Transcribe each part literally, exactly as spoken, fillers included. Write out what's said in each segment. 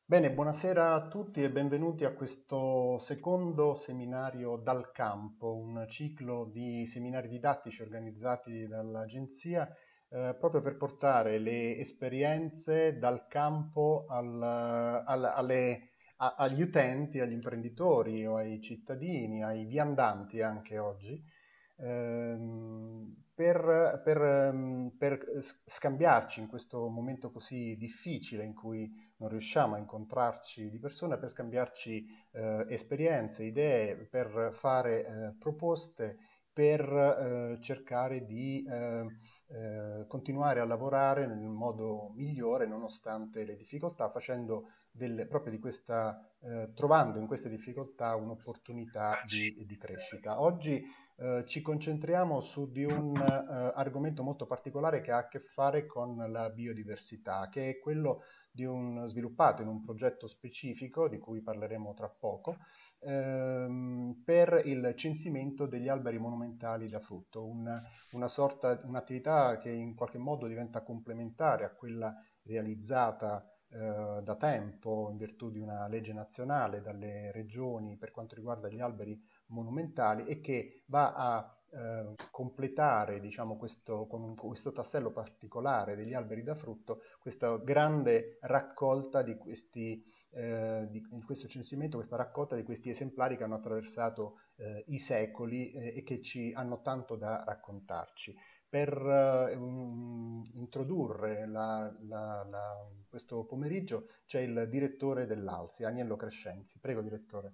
Bene, buonasera a tutti e benvenuti a questo secondo seminario dal campo, un ciclo di seminari didattici organizzati dall'Agenzia eh, proprio per portare le esperienze dal campo al- al- alle- a- agli utenti, agli imprenditori o ai cittadini, ai viandanti anche oggi, ehm, per, per, ehm, per s- scambiarci in questo momento così difficile in cui non riusciamo a incontrarci di persona, per scambiarci eh, esperienze, idee, per fare eh, proposte, per eh, cercare di eh, eh, continuare a lavorare nel modo migliore nonostante le difficoltà, facendo delle, proprio di questa, eh, trovando in queste difficoltà un'opportunità di, di crescita. Oggi eh, ci concentriamo su di un eh, argomento molto particolare che ha a che fare con la biodiversità, che è quello di un, sviluppato in un progetto specifico, di cui parleremo tra poco, ehm, per il censimento degli alberi monumentali da frutto, un, una sorta, un'attività che in qualche modo diventa complementare a quella realizzata eh, da tempo in virtù di una legge nazionale dalle regioni per quanto riguarda gli alberi monumentali e che va a eh, completare, diciamo, questo, con un- questo tassello particolare degli alberi da frutto, questa grande raccolta di questi, eh, di, in questo censimento, questa raccolta di questi esemplari che hanno attraversato eh, i secoli eh, e che ci hanno tanto da raccontarci. Per eh, um, introdurre la, la, la, questo pomeriggio c'è il direttore dell'Alsi, Agnello Crescenzi. Prego, direttore.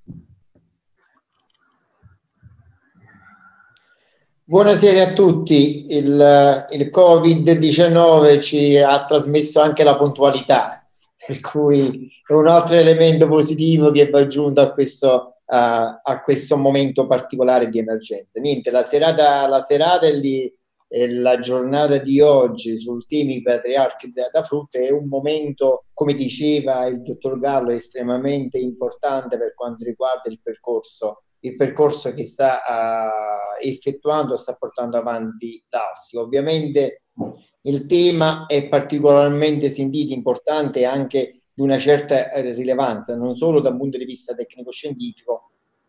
Buonasera a tutti. Il, il Covid diciannove ci ha trasmesso anche la puntualità, per cui è un altro elemento positivo che va aggiunto a questo, a, a questo momento particolare di emergenza. Niente, la serata, la serata e li- e la giornata di oggi sul tema i patriarchi da, da frutta è un momento, come diceva il dottor Gallo, estremamente importante per quanto riguarda il percorso il percorso che sta uh, effettuando, sta portando avanti l'A R S I. Ovviamente il tema è particolarmente sentito, importante e anche di una certa rilevanza, non solo da un punto di vista tecnico-scientifico,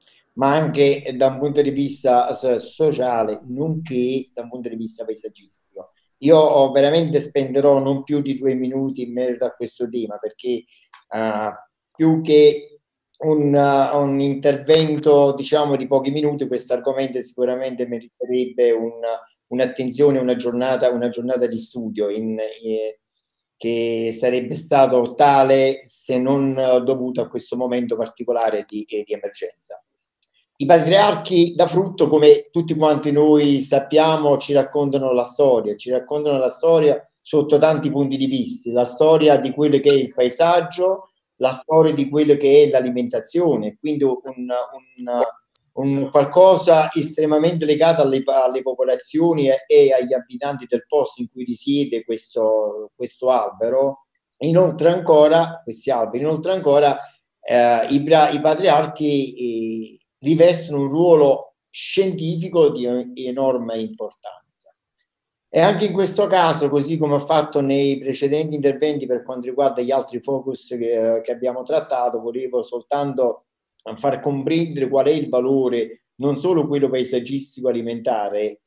ma anche da un punto di vista sociale, nonché da un punto di vista paesaggistico. Io veramente spenderò non più di due minuti in merito a questo tema, perché uh, più che un, uh, un intervento, diciamo, di pochi minuti, questo argomento sicuramente meriterebbe un, un'attenzione, una giornata, una giornata di studio in, eh, che sarebbe stato tale se non dovuto a questo momento particolare di, eh, di emergenza. I patriarchi da frutto, come tutti quanti noi sappiamo, ci raccontano la storia, ci raccontano la storia sotto tanti punti di vista, la storia di quello che è il paesaggio, la storia di quello che è l'alimentazione, quindi un, un, un qualcosa estremamente legato alle, alle popolazioni e, e agli abitanti del posto in cui risiede questo, questo albero. Inoltre ancora, questi alberi, inoltre ancora eh, i, i patriarchi eh, rivestono un ruolo scientifico di enorme importanza. E anche in questo caso, così come ho fatto nei precedenti interventi per quanto riguarda gli altri focus che, che abbiamo trattato, volevo soltanto far comprendere qual è il valore, non solo quello paesaggistico alimentare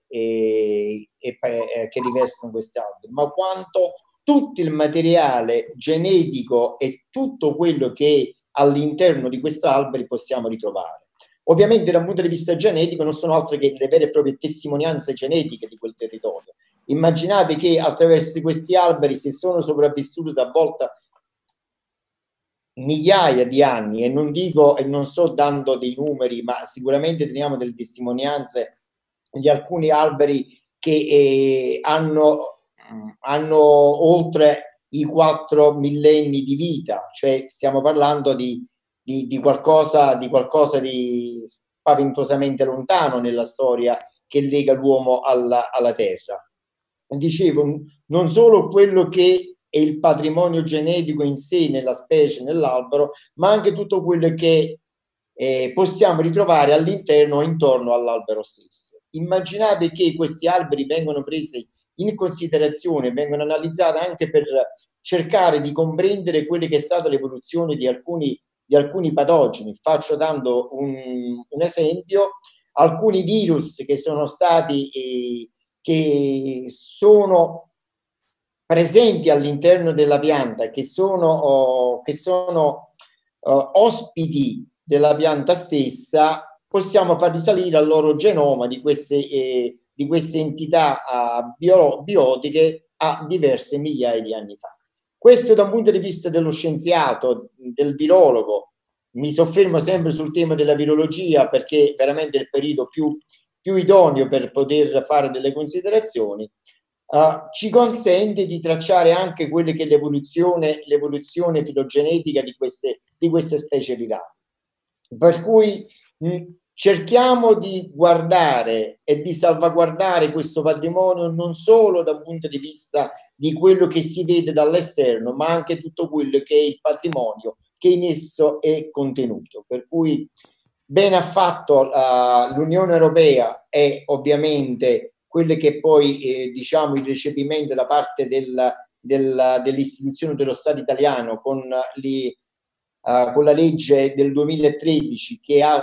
e, e, e, che rivestono questi alberi, ma quanto tutto il materiale genetico e tutto quello che all'interno di questi alberi possiamo ritrovare. Ovviamente dal punto di vista genetico non sono altro che le vere e proprie testimonianze genetiche di quel territorio. Immaginate che attraverso questi alberi, se sono sopravvissuti talvolta migliaia di anni, e non dico e non sto dando dei numeri, ma sicuramente teniamo delle testimonianze di alcuni alberi che eh, hanno, hanno oltre i quattro millenni di vita, cioè stiamo parlando di, di, di, qualcosa, di qualcosa di spaventosamente lontano nella storia che lega l'uomo alla, alla terra. Dicevo, non solo quello che è il patrimonio genetico in sé nella specie, nell'albero, ma anche tutto quello che eh, possiamo ritrovare all'interno o intorno all'albero stesso. Immaginate che questi alberi vengono presi in considerazione, vengono analizzate anche per cercare di comprendere quella che è stata l'evoluzione di alcuni, di alcuni patogeni. Faccio dando un, un esempio: alcuni virus che sono stati, eh, che sono presenti all'interno della pianta, che sono, oh, che sono oh, ospiti della pianta stessa, possiamo far risalire al loro genoma di queste, eh, di queste entità uh, bio, biotiche a diverse migliaia di anni fa. Questo da un punto di vista dello scienziato, del virologo. Mi soffermo sempre sul tema della virologia perché è veramente il periodo più, più idoneo per poter fare delle considerazioni. Uh, ci consente di tracciare anche quelle che è l'evoluzione, l'evoluzione filogenetica di queste, di queste specie virali. Per cui mh, cerchiamo di guardare e di salvaguardare questo patrimonio non solo da un punto di vista di quello che si vede dall'esterno, ma anche tutto quello che è il patrimonio che in esso è contenuto. Per cui bene ha fatto uh, l'Unione Europea e ovviamente quelle che poi eh, diciamo il recepimento da parte del, del, dell'istituzione dello Stato italiano con, li, uh, con la legge del duemilatredici, che ha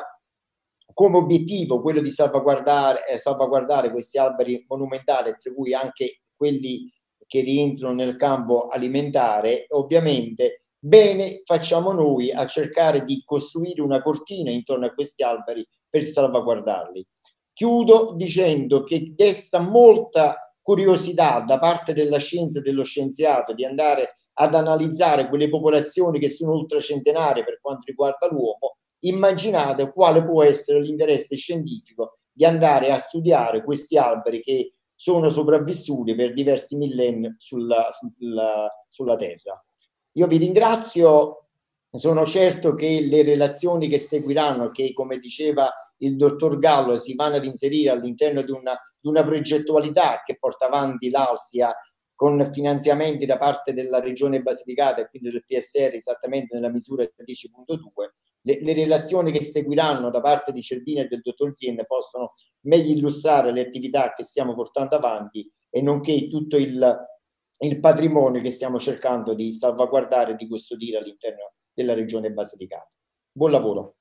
come obiettivo quello di salvaguardare, eh, salvaguardare questi alberi monumentali, tra cui anche quelli che rientrano nel campo alimentare. Ovviamente bene facciamo noi a cercare di costruire una cortina intorno a questi alberi per salvaguardarli. Chiudo dicendo che desta molta curiosità da parte della scienza e dello scienziato di andare ad analizzare quelle popolazioni che sono ultracentenarie per quanto riguarda l'uomo. Immaginate quale può essere l'interesse scientifico di andare a studiare questi alberi che sono sopravvissuti per diversi millenni sulla, sulla, sulla Terra. Io vi ringrazio, sono certo che le relazioni che seguiranno, che come diceva il dottor Gallo, si vanno ad inserire all'interno di una, di una progettualità che porta avanti l'Alsia con finanziamenti da parte della Regione Basilicata e quindi del P S R esattamente nella misura dieci punto due. Le, le relazioni che seguiranno da parte di Cervini e del dottor Zien possono meglio illustrare le attività che stiamo portando avanti e nonché tutto il, il patrimonio che stiamo cercando di salvaguardare e di custodire all'interno della Regione Basilicata. Buon lavoro.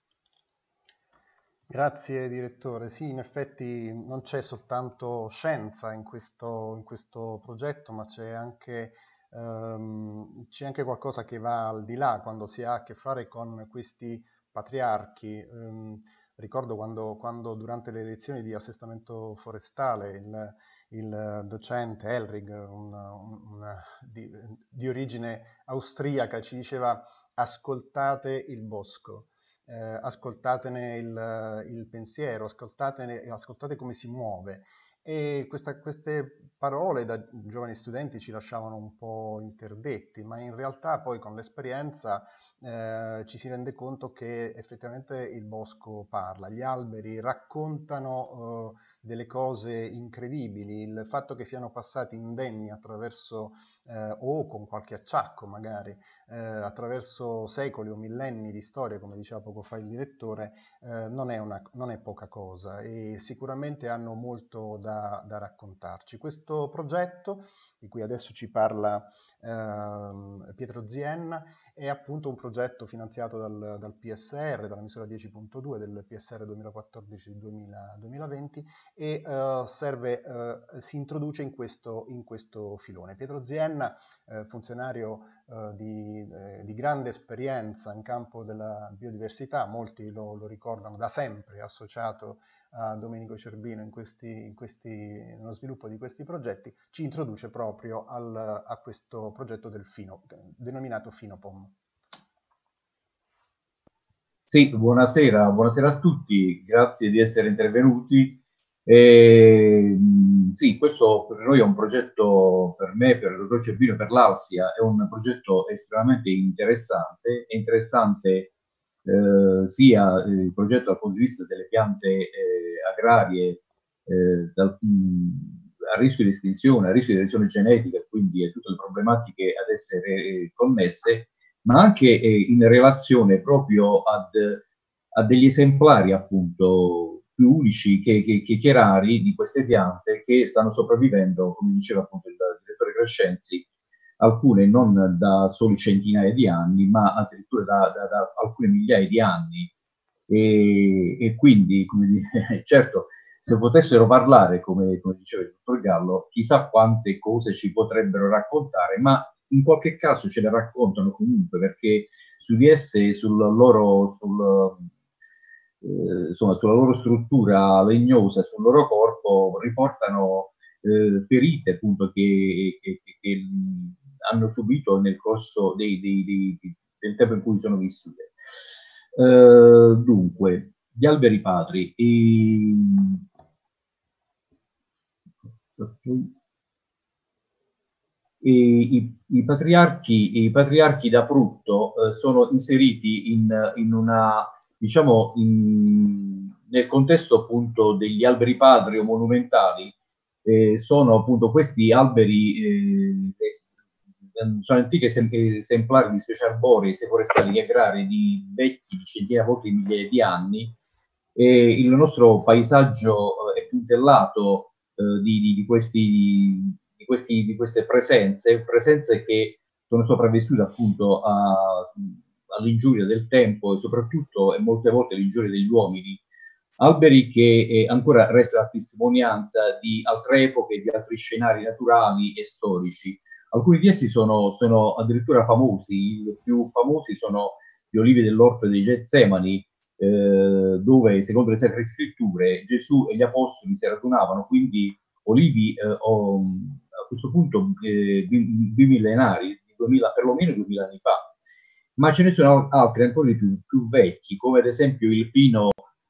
Grazie direttore. Sì, in effetti non c'è soltanto scienza in questo, in questo progetto, ma c'è anche, ehm, c'è anche qualcosa che va al di là quando si ha a che fare con questi patriarchi. Ehm, ricordo quando, quando durante le lezioni di assestamento forestale il, il docente Elrig, un, un, di, di origine austriaca, ci diceva: ascoltate il bosco. Eh, ascoltatene il, il pensiero, ascoltatene, ascoltate come si muove. E questa, queste parole da giovani studenti ci lasciavano un po' interdetti, ma in realtà poi con l'esperienza eh, ci si rende conto che effettivamente il bosco parla, gli alberi raccontano eh, delle cose incredibili, il fatto che siano passati indenni attraverso eh, o con qualche acciacco magari, eh, attraverso secoli o millenni di storia, come diceva poco fa il direttore, eh, non, è una, non è poca cosa e sicuramente hanno molto da, da raccontarci. Questo progetto, di cui adesso ci parla eh, Pietro Zien, è appunto un progetto finanziato dal, dal P S R, dalla misura dieci punto due del P S R duemilaquattordici duemilaventi e uh, serve, uh, si introduce in questo, in questo filone. Pietro Zien, eh, funzionario eh, di, eh, di grande esperienza in campo della biodiversità, molti lo, lo ricordano da sempre, associato a Domenico Cervino in questi, in questi, nello sviluppo di questi progetti, ci introduce proprio al, a questo progetto del Fino, denominato Finopom. Sì, buonasera, buonasera a tutti, grazie di essere intervenuti. E, sì, questo per noi è un progetto, per me, per il dottor Cervino, per l'Alsia, è un progetto estremamente interessante, è interessante eh, sia il progetto dal punto di vista delle piante eh, agrarie eh, dal, mh, a rischio di estinzione, a rischio di lesione genetica, quindi tutte le problematiche ad essere eh, connesse, ma anche eh, in relazione proprio ad, a degli esemplari appunto più unici che, che, che, che rari di queste piante che stanno sopravvivendo, come diceva appunto il direttore Crescenzi, alcune non da soli centinaia di anni, ma addirittura da, da, da alcune migliaia di anni. E, e quindi, come dire, certo, se potessero parlare, come, come diceva il dottor Gallo, chissà quante cose ci potrebbero raccontare, ma in qualche caso ce le raccontano comunque, perché su di esse, sul loro, sul, eh, insomma, sulla loro struttura legnosa, sul loro corpo, riportano eh, ferite appunto che, che, che hanno subito nel corso dei, dei, dei, del tempo in cui sono vissute. Uh, dunque, gli alberi patri. I, i, i, i, patriarchi, i patriarchi da frutto uh, sono inseriti in, in una, diciamo, in, nel contesto appunto degli alberi patri o monumentali. Eh, sono appunto questi alberi, eh, sono antichi esemplari di specie arboree, sia forestali che agrari, di vecchi di centinaia, volte di migliaia di anni, e il nostro paesaggio è puntellato eh, di, di, di, questi, di, questi, di queste presenze, presenze che sono sopravvissute appunto all'ingiuria del tempo e soprattutto e molte volte all'ingiuria degli uomini. Alberi che eh, ancora restano a testimonianza di altre epoche, di altri scenari naturali e storici. Alcuni di essi sono, sono addirittura famosi, i più famosi sono gli olivi dell'orto dei Getsemani, eh, dove secondo le Sacre Scritture Gesù e gli Apostoli si radunavano, quindi olivi eh, o, a questo punto eh, bimillenari, duemila, perlomeno duemila anni fa. Ma ce ne sono altri ancora di più, più vecchi, come ad esempio il pino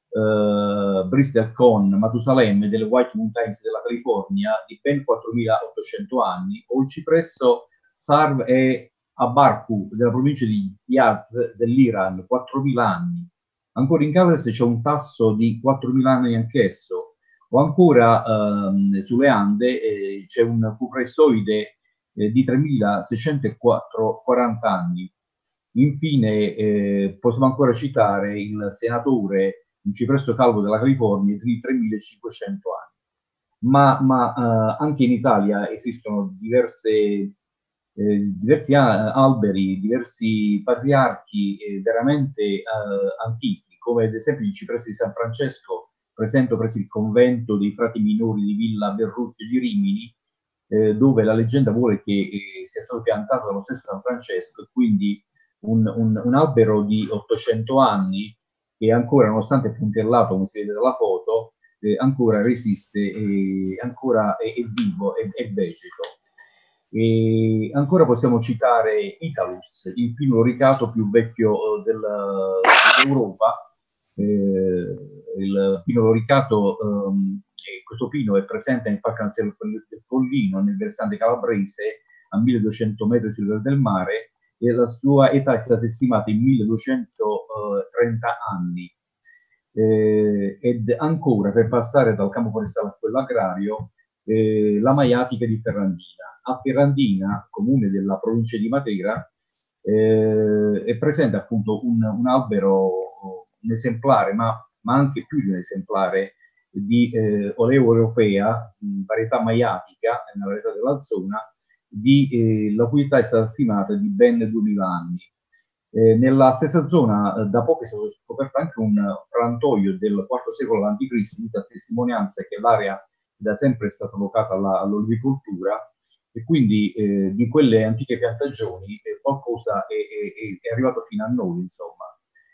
Uh, Bristol con Matusalemme delle White Mountains della California di ben quattromilaottocento anni, o il cipresso Sarv e Abarku della provincia di Yazd dell'Iran, quattromila anni. Ancora in Galles c'è un tasso di quattromila anni anch'esso, o ancora um, sulle Ande eh, c'è un cupressoide eh, di tremilaseicentoquaranta anni. Infine eh, possiamo ancora citare il senatore, un cipresso calvo della California, di tremilacinquecento anni. Ma, ma eh, anche in Italia esistono diverse, eh, diversi alberi, diversi patriarchi eh, veramente eh, antichi, come ad esempio il cipresso di San Francesco, presente presso il convento dei frati minori di Villa Verrucchio di Rimini, eh, dove la leggenda vuole che eh, sia stato piantato dallo stesso San Francesco, quindi un, un, un albero di ottocento anni, che ancora, nonostante è puntellato, come si vede dalla foto, eh, ancora resiste, eh, ancora è, è vivo, è, è vegeto. E ancora possiamo citare Italus, il pino loricato più vecchio del, dell'Europa. Eh, il pino loricato, um, questo pino è presente nel Parco Nazionale del Pollino, nel versante calabrese, a milleduecento metri sul livello del mare, e la sua età è stata stimata in milleduecentotrenta anni. Eh, ed ancora, per passare dal campo forestale a quello agrario, eh, la maiatica di Ferrandina. A Ferrandina, comune della provincia di Matera, eh, è presente appunto un, un albero, un esemplare, ma, ma anche più di un esemplare, di eh, Oleo europea, varietà maiatica, una varietà della zona, di, eh, la cui età è stata stimata di ben duemila anni. Eh, nella stessa zona eh, da poco è stato scoperto anche un frantoio del quarto secolo avanti Cristo, a testimonianza che l'area da sempre è stata vocata all'olivicoltura, e quindi eh, di quelle antiche piantagioni eh, qualcosa è, è, è arrivato fino a noi, insomma.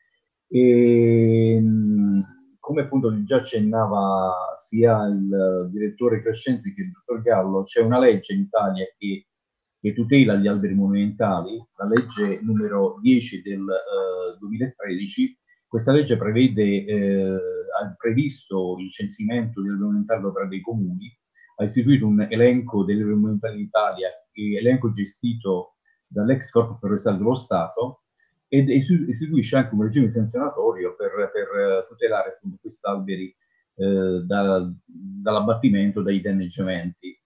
E, come appunto già accennava sia il direttore Crescenzi che il dottor Gallo, c'è una legge in Italia che, che tutela gli alberi monumentali, la legge numero dieci del uh, duemilatredici. Questa legge prevede, eh, ha previsto il censimento degli alberi monumentali da opera dei comuni, ha istituito un elenco degli alberi monumentali in Italia, elenco gestito dall'ex Corpo Forestale dello Stato, ed istituisce anche un regime sanzionatorio per, per tutelare appunto questi alberi eh, da, dall'abbattimento, dai danneggiamenti.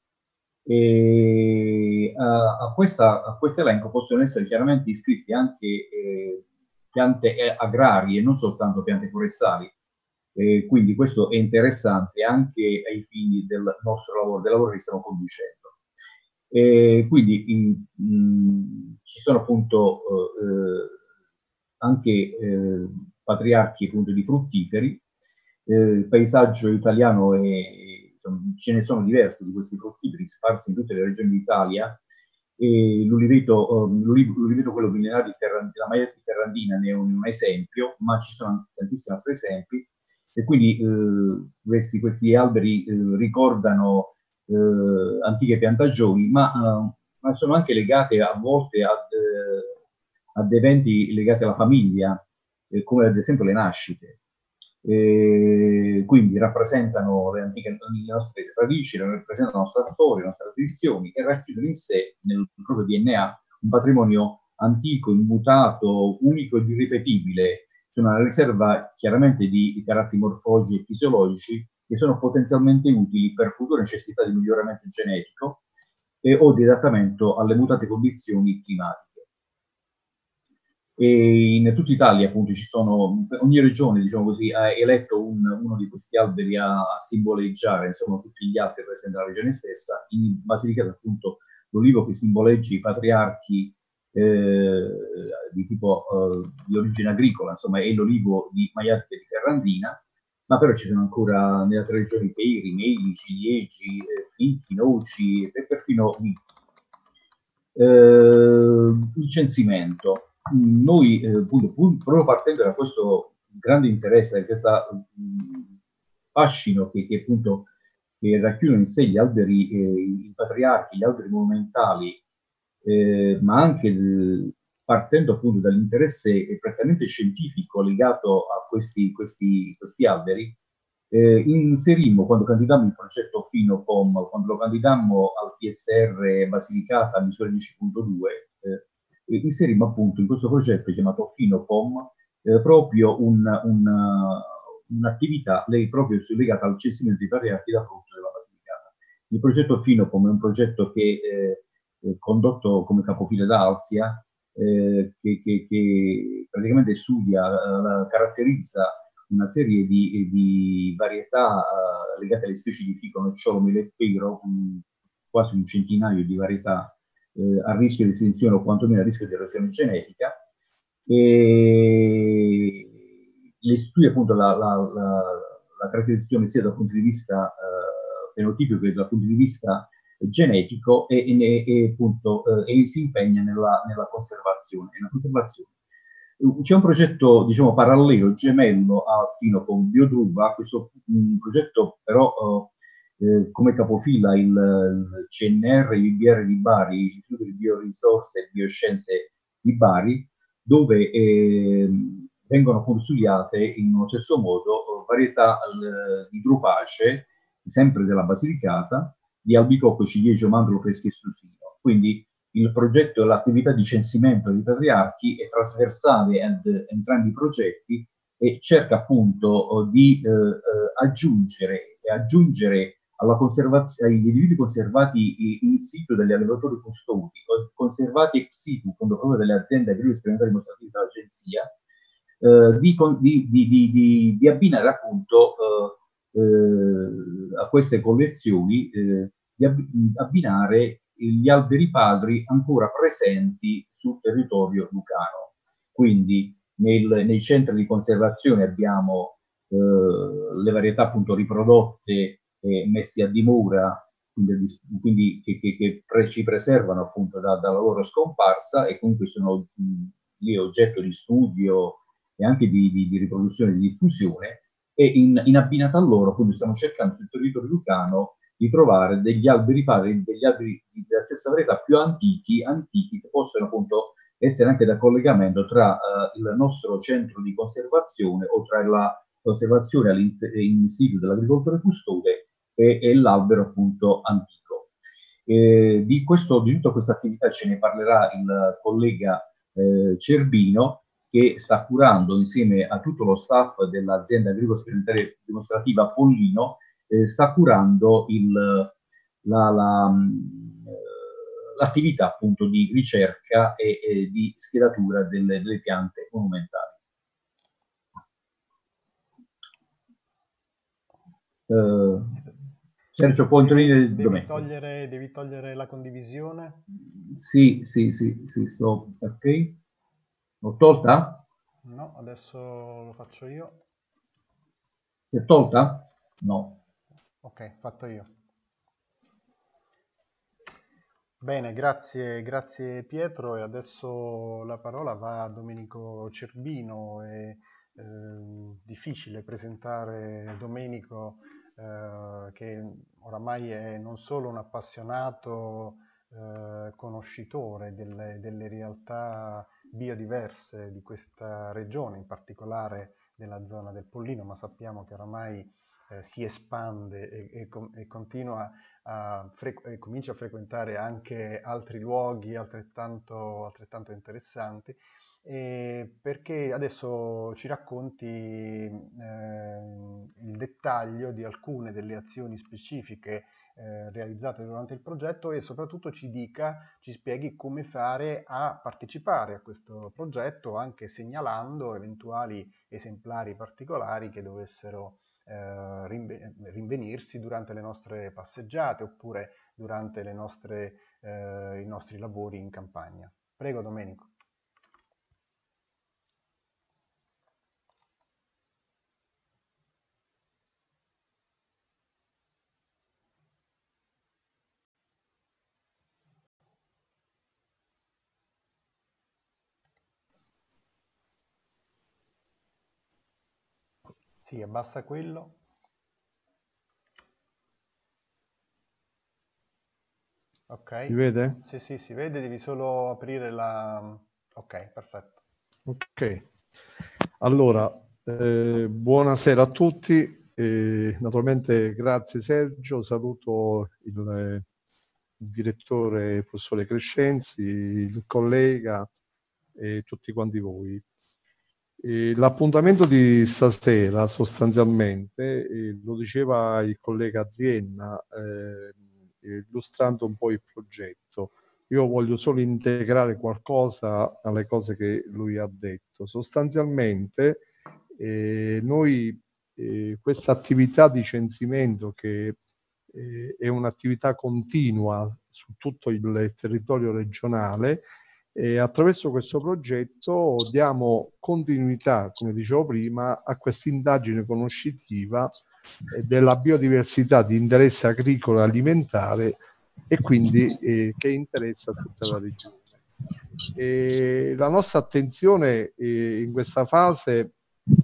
E a, a, questa, a questo elenco possono essere chiaramente iscritti anche eh, piante agrarie, non soltanto piante forestali. Eh, quindi questo è interessante anche ai fini del nostro lavoro, del lavoro che stiamo conducendo. E quindi in, mh, ci sono appunto eh, anche eh, patriarchi appunto di fruttiferi. Eh, il paesaggio italiano è, insomma, ce ne sono diversi di questi fruttiferi sparsi in tutte le regioni d'Italia. E l'uliveto, um, l'uliveto quello millenario di Terran, la maietta di Terrandina ne è un, un esempio, ma ci sono anche tantissimi altri esempi. E quindi eh, questi, questi alberi eh, ricordano eh, antiche piantagioni, ma, eh, ma sono anche legate a volte ad, eh, ad eventi legati alla famiglia, eh, come ad esempio le nascite. E quindi rappresentano le antiche le nostre radici, rappresentano la nostra storia, le nostre tradizioni e racchiudono in sé, nel proprio D N A, un patrimonio antico, immutato, unico ed irripetibile. Sono una riserva chiaramente di caratteri morfologici e fisiologici che sono potenzialmente utili per future necessità di miglioramento genetico e, o di adattamento alle mutate condizioni climatiche. E in tutta Italia appunto ci sono, ogni regione diciamo così ha eletto un, uno di questi alberi a, a simboleggiare insomma tutti gli altri presenti nella regione stessa. In Basilicata appunto l'olivo che simboleggia i patriarchi eh, di tipo eh, di origine agricola, insomma è l'olivo di Maiate di Terrandina, ma però ci sono ancora nelle altre regioni peri, meli, ciliegi, eh, fichi, noci e perfino viti. Eh, il censimento. Noi, eh, appunto, proprio partendo da questo grande interesse, da questo fascino che, che appunto che racchiudono in sé gli alberi, eh, i patriarchi, gli alberi monumentali, eh, ma anche il, partendo appunto dall'interesse prettamente scientifico legato a questi, questi, questi alberi, eh, inserimmo, quando candidammo il progetto FinoPom, quando lo candidammo al P S R Basilicata a misura dieci punto due, eh, inserimmo appunto in questo progetto chiamato FinoPom eh, proprio un, un, un'attività lei proprio legata al censimento dei patriarchi da frutto della Basilicata. Il progetto FinoPom è un progetto che eh, è condotto come capofila da Alsia, eh, che, che, che praticamente studia, eh, caratterizza una serie di, di varietà uh, legate alle specie di fico, nocciolo, mele e pero, um, quasi un centinaio di varietà eh, a rischio di estinzione o quantomeno a rischio di erosione genetica. E le studia appunto la, la, la, la caratterizzazione sia dal punto di vista uh, fenotipico che dal punto di vista genetico e, e, e appunto uh, e si impegna nella, nella conservazione. Nella conservazione. C'è un progetto, diciamo, parallelo, gemello a FinoPom Biodruva, questo un progetto però eh, come capofila il, il C N R, il B R di Bari, l'Istituto di Biorisorse e Bioscienze di Bari, dove eh, vengono appunto studiate in uno stesso modo varietà eh, di drupacee, sempre della Basilicata, di albicocco, ciliegio, mandorlo, fresco e susino. Quindi il progetto e l'attività di censimento dei patriarchi è trasversale ad entrambi i progetti e cerca appunto di eh, aggiungere, aggiungere alla conservazione, agli individui conservati in situ dagli allevatori custodi, conservati ex situ proprio dalle aziende agricole sperimentali dimostrative dell'agenzia, eh, di, di, di, di, di abbinare appunto eh, eh, a queste collezioni, eh, di abbinare gli alberi padri ancora presenti sul territorio lucano. Quindi nel, nei centri di conservazione abbiamo eh, le varietà appunto riprodotte e messe a dimora, quindi, quindi che, che, che pre, ci preservano appunto da, dalla loro scomparsa e comunque sono mh, lì oggetto di studio e anche di, di, di riproduzione e di diffusione, e in, in abbinata a loro appunto stiamo cercando sul territorio lucano di trovare degli alberi padri, degli alberi della stessa varietà più antichi, antichi che possono appunto essere anche da collegamento tra uh, il nostro centro di conservazione o tra la conservazione in situ dell'agricoltore custode e, e l'albero appunto antico. Eh, di, questo, di tutta questa attività ce ne parlerà il collega eh, Cerbino, che sta curando insieme a tutto lo staff dell'azienda agricola sperimentale dimostrativa Pollino, eh, sta curando il, la, la, l'attività appunto di ricerca e, e di schedatura delle, delle piante monumentali. Uh, Sergio Pontonini devi, dov'è? devi, togliere, devi togliere la condivisione? Sì, sì, sì, sì, sto, ok. L'ho tolta? No, adesso lo faccio io. Si è tolta? No. Ok, fatto io. Bene, grazie, grazie Pietro, e adesso la parola va a Domenico Cerbino. È eh, difficile presentare Domenico, eh, che oramai è non solo un appassionato eh, conoscitore delle, delle realtà biodiverse di questa regione, in particolare della zona del Pollino, ma sappiamo che oramai eh, si espande e, e, e continua a frequ- comincia a frequentare anche altri luoghi altrettanto, altrettanto interessanti, eh, perché adesso ci racconti eh, il dettaglio di alcune delle azioni specifiche eh, realizzate durante il progetto, e soprattutto ci dica, ci spieghi come fare a partecipare a questo progetto, anche segnalando eventuali esemplari particolari che dovessero eh, rinvenirsi durante le nostre passeggiate oppure durante le nostre, eh, i nostri lavori in campagna. Prego Domenico. Sì, abbassa quello. Ok. Si vede? Sì, sì, si vede, devi solo aprire la... Ok, perfetto. Ok. Allora, eh, buonasera a tutti. Eh, naturalmente grazie Sergio, saluto il, il direttore professore Crescenzi, il collega e tutti quanti voi. Eh, l'appuntamento di stasera sostanzialmente, eh, lo diceva il collega Zienna, eh, illustrando un po' il progetto. Io voglio solo integrare qualcosa alle cose che lui ha detto. Sostanzialmente eh, noi eh, questa attività di censimento, che eh, è un'attività continua su tutto il territorio regionale, e attraverso questo progetto diamo continuità, come dicevo prima, a questa indagine conoscitiva eh, della biodiversità di interesse agricolo e alimentare, e quindi eh, che interessa tutta la regione. E la nostra attenzione eh, in questa fase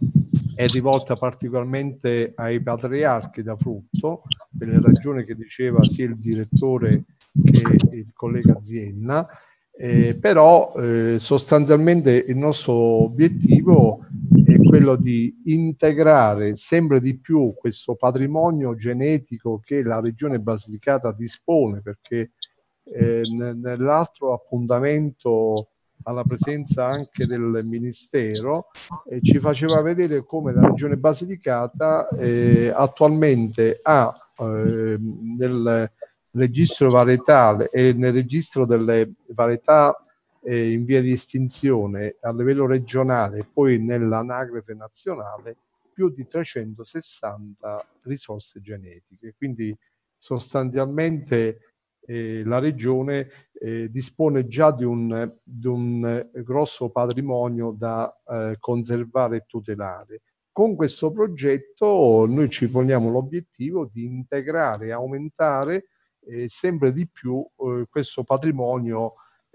è rivolta particolarmente ai patriarchi da frutto, per le ragioni che diceva sia il direttore che il collega Zienna. Eh, però eh, sostanzialmente il nostro obiettivo è quello di integrare sempre di più questo patrimonio genetico che la regione Basilicata dispone, perché eh, nell'altro appuntamento, alla presenza anche del Ministero, eh, ci faceva vedere come la regione Basilicata eh, attualmente ha eh, nel registro varietale e nel registro delle varietà eh, in via di estinzione a livello regionale e poi nell'anagrafe nazionale più di trecentosessanta risorse genetiche. Quindi sostanzialmente eh, la regione eh, dispone già di un, di un grosso patrimonio da eh, conservare e tutelare. Con questo progetto noi ci poniamo l'obiettivo di integrare e aumentare eh, sempre di più eh, questo patrimonio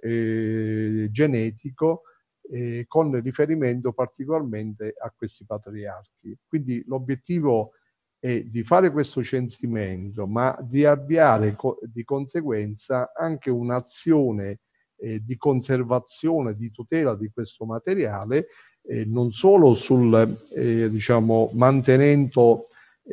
eh, genetico, eh, con riferimento particolarmente a questi patriarchi. Quindi l'obiettivo è di fare questo censimento, ma di avviare co- di conseguenza anche un'azione eh, di conservazione, di tutela di questo materiale, eh, non solo sul, eh, diciamo, mantenendo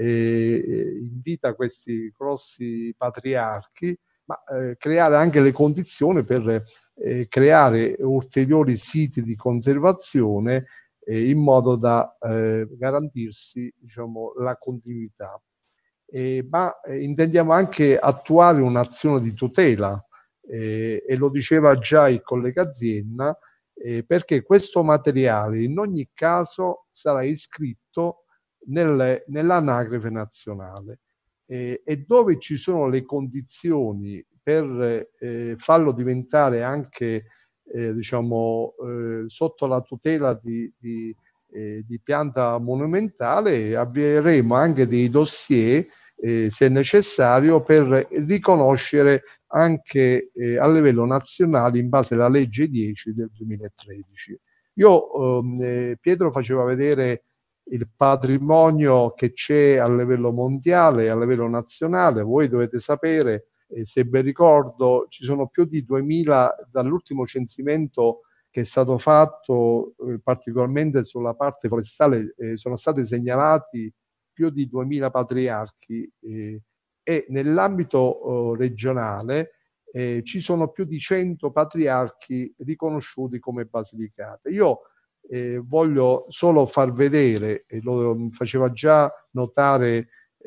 eh, in vita questi grossi patriarchi, ma eh, creare anche le condizioni per eh, creare ulteriori siti di conservazione eh, in modo da eh, garantirsi, diciamo, la continuità. Eh, ma eh, intendiamo anche attuare un'azione di tutela, eh, e lo diceva già il collega Zienna, eh, perché questo materiale in ogni caso sarà iscritto nel, nell'anagrafe nazionale, eh, e dove ci sono le condizioni per eh, farlo diventare anche eh, diciamo eh, sotto la tutela di, di, eh, di pianta monumentale, avvieremo anche dei dossier eh, se necessario per riconoscere anche eh, a livello nazionale in base alla legge dieci del duemilatredici. Io, eh, Pietro faceva vedere il patrimonio che c'è a livello mondiale e a livello nazionale. Voi dovete sapere, eh, se ben ricordo, ci sono più di duemila dall'ultimo censimento che è stato fatto, eh, particolarmente sulla parte forestale, eh, sono stati segnalati più di duemila patriarchi, eh, e nell'ambito eh, regionale eh, ci sono più di cento patriarchi riconosciuti come Basilicata. Io eh, voglio solo far vedere, e lo faceva già notare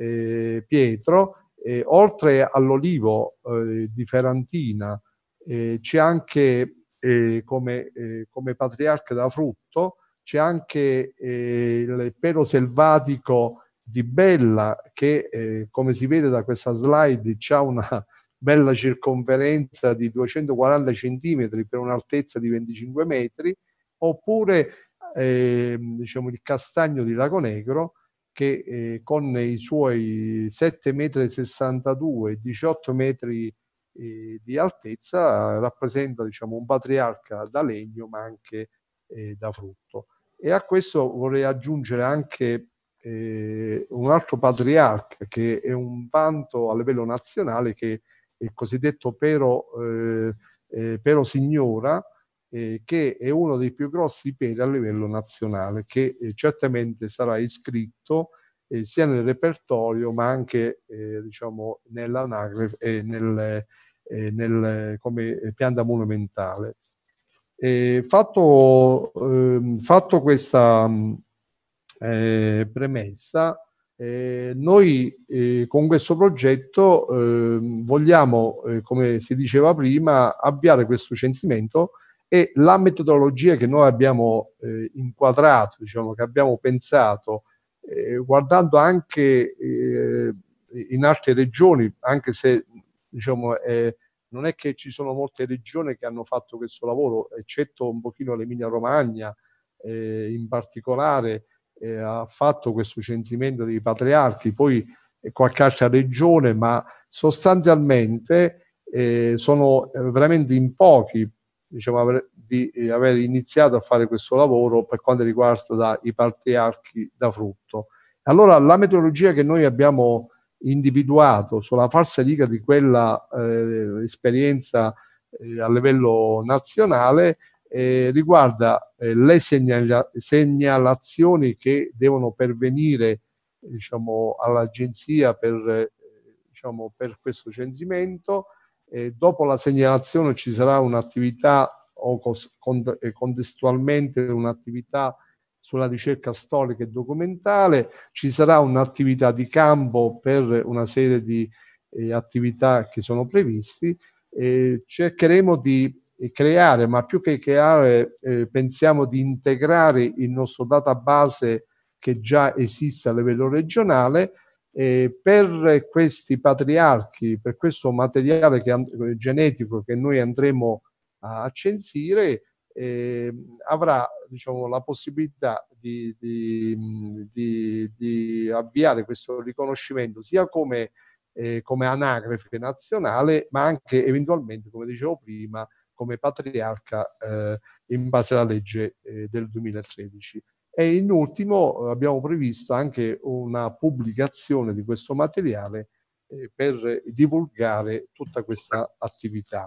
eh, Pietro, eh, oltre all'olivo eh, di Ferrantina eh, c'è anche eh, come, eh, come patriarca da frutto, c'è anche eh, il pero selvatico di Bella che eh, come si vede da questa slide ha una bella circonferenza di duecentoquaranta centimetri per un'altezza di venticinque metri, oppure eh, diciamo il castagno di Lago Negro che eh, con i suoi sette virgola sessantadue metri, diciotto metri eh, di altezza rappresenta diciamo un patriarca da legno ma anche eh, da frutto. E a questo vorrei aggiungere anche eh, un altro patriarca che è un vanto a livello nazionale, che è il cosiddetto pero, eh, eh, pero signora, eh, che è uno dei più grossi peri a livello nazionale, che eh, certamente sarà iscritto eh, sia nel repertorio ma anche eh, diciamo nell'anagrafe e eh, nel, eh, nel, come pianta monumentale. Eh, fatto, eh, fatto questa eh, premessa, eh, noi eh, con questo progetto eh, vogliamo, eh, come si diceva prima, avviare questo censimento, e la metodologia che noi abbiamo eh, inquadrato, diciamo che abbiamo pensato, eh, guardando anche eh, in altre regioni, anche se diciamo eh, non è che ci sono molte regioni che hanno fatto questo lavoro, eccetto un pochino l'Emilia Romagna eh, in particolare, eh, ha fatto questo censimento dei patriarchi, poi qualche altra regione, ma sostanzialmente eh, sono veramente in pochi, diciamo, aver, di eh, aver iniziato a fare questo lavoro per quanto riguarda i patriarchi da frutto. Allora la metodologia che noi abbiamo individuato sulla falsariga di quella eh, esperienza eh, a livello nazionale eh, riguarda eh, le segnala segnalazioni che devono pervenire diciamo, all'agenzia per, eh, diciamo, per questo censimento. Eh, dopo la segnalazione ci sarà un'attività o contestualmente un'attività sulla ricerca storica e documentale, ci sarà un'attività di campo per una serie di eh, attività che sono previsti. Eh, cercheremo di creare, ma più che creare eh, pensiamo di integrare il nostro database che già esiste a livello regionale eh, per questi patriarchi, per questo materiale che, genetico che noi andremo a censire. Eh, avrà diciamo, la possibilità di, di, di, di avviare questo riconoscimento sia come, eh, come anagrafe nazionale, ma anche eventualmente, come dicevo prima, come patriarca eh, in base alla legge eh, del duemilatredici. E in ultimo abbiamo previsto anche una pubblicazione di questo materiale eh, per divulgare tutta questa attività.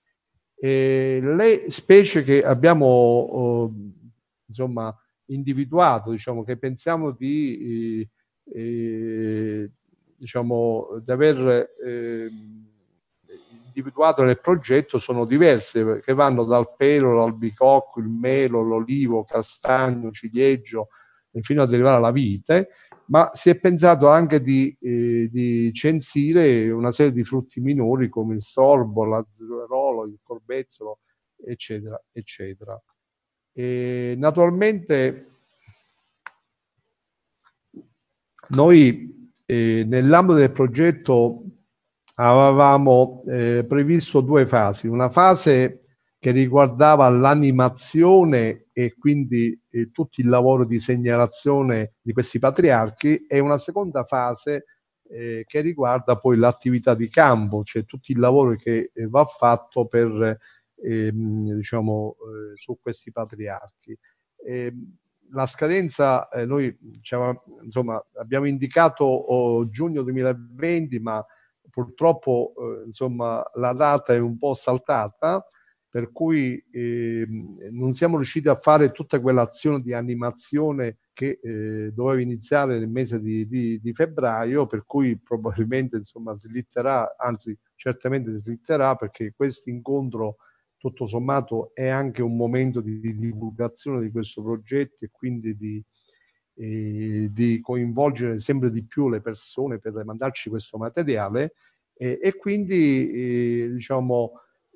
Eh, le specie che abbiamo eh, insomma individuato, diciamo che pensiamo di eh, eh, diciamo di aver eh, individuato nel progetto, sono diverse, che vanno dal pero, l'albicocco, il melo, l'olivo, castagno, ciliegio e fino ad arrivare alla vite, ma si è pensato anche di, eh, di censire una serie di frutti minori come il sorbo, l'azzuerolo, il corbezzolo, eccetera, eccetera. E naturalmente noi eh, nell'ambito del progetto avevamo eh, previsto due fasi, una fase che riguardava l'animazione e quindi eh, tutto il lavoro di segnalazione di questi patriarchi, e una seconda fase eh, che riguarda poi l'attività di campo, cioè tutto il lavoro che eh, va fatto per ehm, diciamo eh, su questi patriarchi. Eh, la scadenza eh, noi diciamo, insomma abbiamo indicato oh, giugno duemilaventi, ma purtroppo eh, insomma la data è un po' saltata, per cui eh, non siamo riusciti a fare tutta quell'azione di animazione che eh, doveva iniziare nel mese di, di, di febbraio, per cui probabilmente insomma slitterà, anzi certamente slitterà, perché questo incontro tutto sommato è anche un momento di, di divulgazione di questo progetto e quindi di, eh, di coinvolgere sempre di più le persone per mandarci questo materiale, eh, e quindi eh, diciamo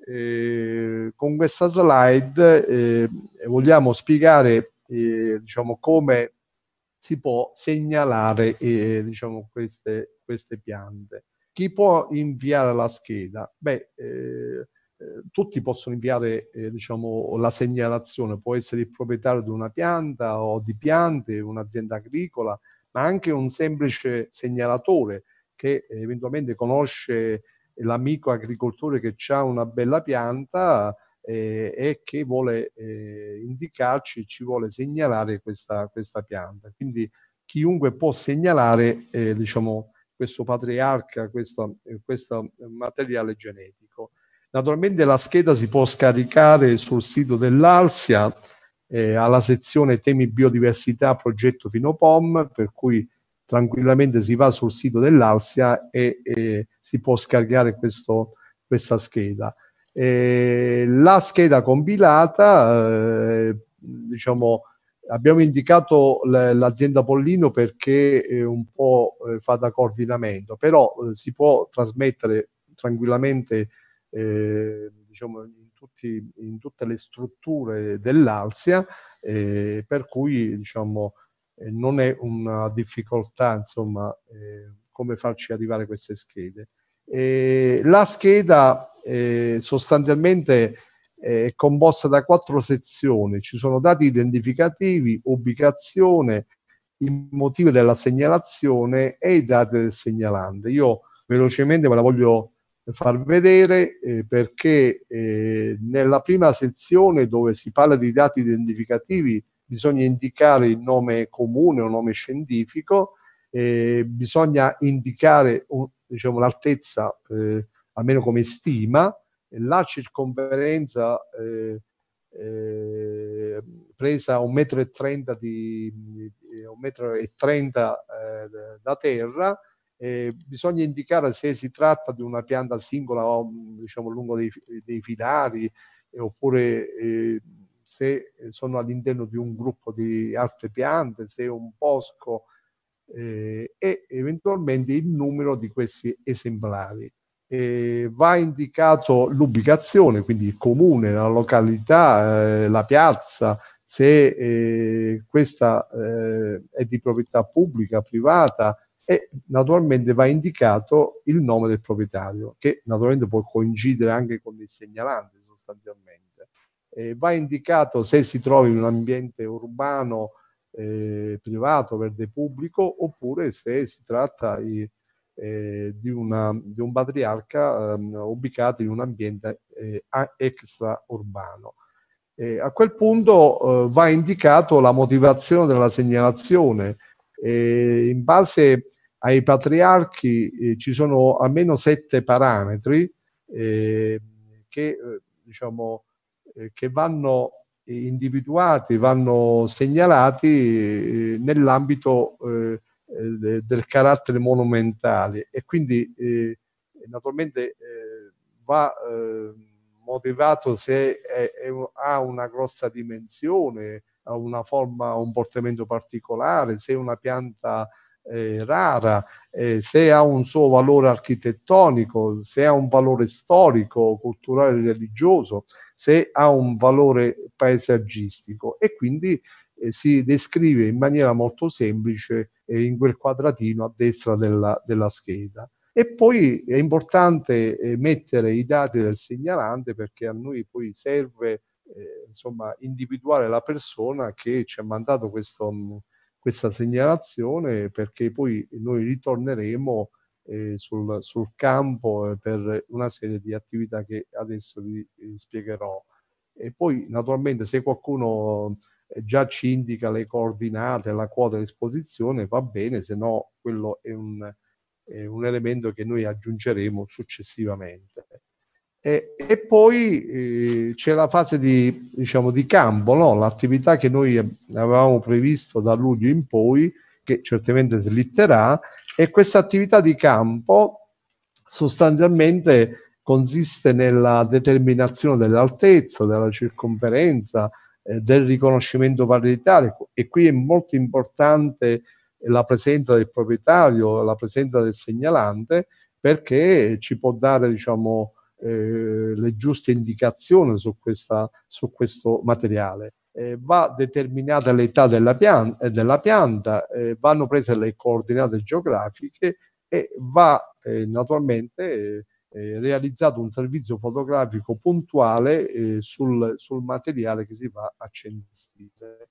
eh, con questa slide eh, vogliamo spiegare eh, diciamo come si può segnalare eh, diciamo queste, queste piante. Chi può inviare la scheda? Beh, eh, eh, tutti possono inviare eh, diciamo la segnalazione, può essere il proprietario di una pianta o di piante, un'azienda agricola, ma anche un semplice segnalatore che eventualmente conosce l'amico agricoltore che ha una bella pianta eh, e che vuole eh, indicarci, ci vuole segnalare questa, questa pianta. Quindi chiunque può segnalare eh, diciamo, questo patriarca, questo, eh, questo materiale genetico. Naturalmente la scheda si può scaricare sul sito dell'Alsia eh, alla sezione temi biodiversità progetto Finopom, per cui tranquillamente si va sul sito dell'Alsia e, e si può scaricare questo, questa scheda. Eh, la scheda compilata, eh, diciamo, abbiamo indicato l'azienda Pollino perché è un po' eh, fa da coordinamento, però eh, si può trasmettere tranquillamente eh, diciamo, in, tutti, in tutte le strutture dell'Alsia, eh, per cui diciamo, eh, non è una difficoltà insomma eh, come farci arrivare queste schede. Eh, la scheda eh, sostanzialmente è composta da quattro sezioni, ci sono dati identificativi, ubicazione, il motivo della segnalazione e i dati del segnalante. Io velocemente ve la voglio far vedere eh, perché eh, nella prima sezione, dove si parla di dati identificativi, bisogna indicare il nome comune o nome scientifico, eh, bisogna indicare un, diciamo, l'altezza eh, almeno come stima, la circonferenza eh, eh, presa a un metro e trenta di, di un metro e trenta eh, da terra. Eh, bisogna indicare se si tratta di una pianta singola o diciamo lungo dei, dei filari eh, oppure eh, se sono all'interno di un gruppo di altre piante, se è un bosco eh, e eventualmente il numero di questi esemplari. Eh, va indicato l'ubicazione, quindi il comune, la località, eh, la piazza, se eh, questa eh, è di proprietà pubblica, privata, e naturalmente va indicato il nome del proprietario, che naturalmente può coincidere anche con il segnalante sostanzialmente. Eh, va indicato se si trova in un ambiente urbano, eh, privato, verde pubblico, oppure se si tratta di, eh, di, una, di un patriarca eh, ubicato in un ambiente eh, extraurbano. Eh, a quel punto eh, va indicato la motivazione della segnalazione. Eh, in base ai patriarchi eh, ci sono almeno sette parametri eh, che, eh, diciamo, eh, che vanno individuati, vanno segnalati eh, nell'ambito eh, eh, del carattere monumentale, e quindi eh, naturalmente eh, va eh, motivato se è, è, ha una grossa dimensione, ha una forma, un portamento particolare, se è una pianta eh, rara, eh, se ha un suo valore architettonico, se ha un valore storico, culturale, religioso, se ha un valore paesaggistico, e quindi eh, si descrive in maniera molto semplice eh, in quel quadratino a destra della, della scheda. E poi è importante eh, mettere i dati del segnalante, perché a noi poi serve eh, insomma, individuare la persona che ci ha mandato questo, mh, questa segnalazione, perché poi noi ritorneremo eh, sul, sul campo eh, per una serie di attività che adesso vi eh, spiegherò. E poi naturalmente se qualcuno eh, già ci indica le coordinate, la quota di esposizione, va bene, se no quello è un, è un elemento che noi aggiungeremo successivamente. E, e poi eh, c'è la fase di, diciamo, di campo, no? L'attività che noi avevamo previsto da luglio in poi, che certamente slitterà, e questa attività di campo sostanzialmente consiste nella determinazione dell'altezza, della circonferenza, eh, del riconoscimento varietale, e qui è molto importante la presenza del proprietario, la presenza del segnalante, perché ci può dare, diciamo, eh, le giuste indicazioni su, questa, su questo materiale. Eh, va determinata l'età della pianta, della pianta eh, vanno prese le coordinate geografiche e va eh, naturalmente eh, realizzato un servizio fotografico puntuale eh, sul, sul materiale che si va a censire.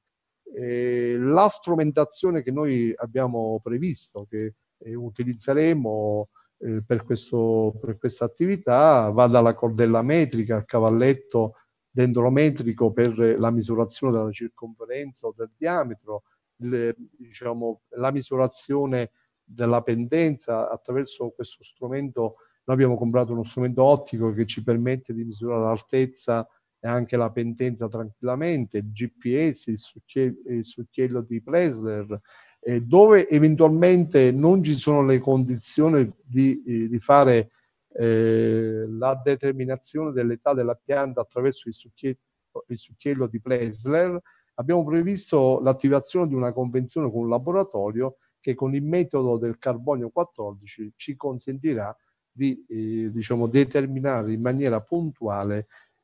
Eh, la strumentazione che noi abbiamo previsto, che eh, utilizzeremo eh, per, questo, per questa attività, va dalla cordella metrica al cavalletto dendrometrico per la misurazione della circonferenza o del diametro, le, diciamo, la misurazione della pendenza attraverso questo strumento. Noi abbiamo comprato uno strumento ottico che ci permette di misurare l'altezza e anche la pendenza tranquillamente, il G P S, il, succhiello, il succhiello di Plessler, eh, dove eventualmente non ci sono le condizioni di, eh, di fare eh, la determinazione dell'età della pianta attraverso il succhiello, il succhiello di Plessler. Abbiamo previsto l'attivazione di una convenzione con un laboratorio che con il metodo del carbonio quattordici ci consentirà di eh, diciamo, determinare in maniera puntuale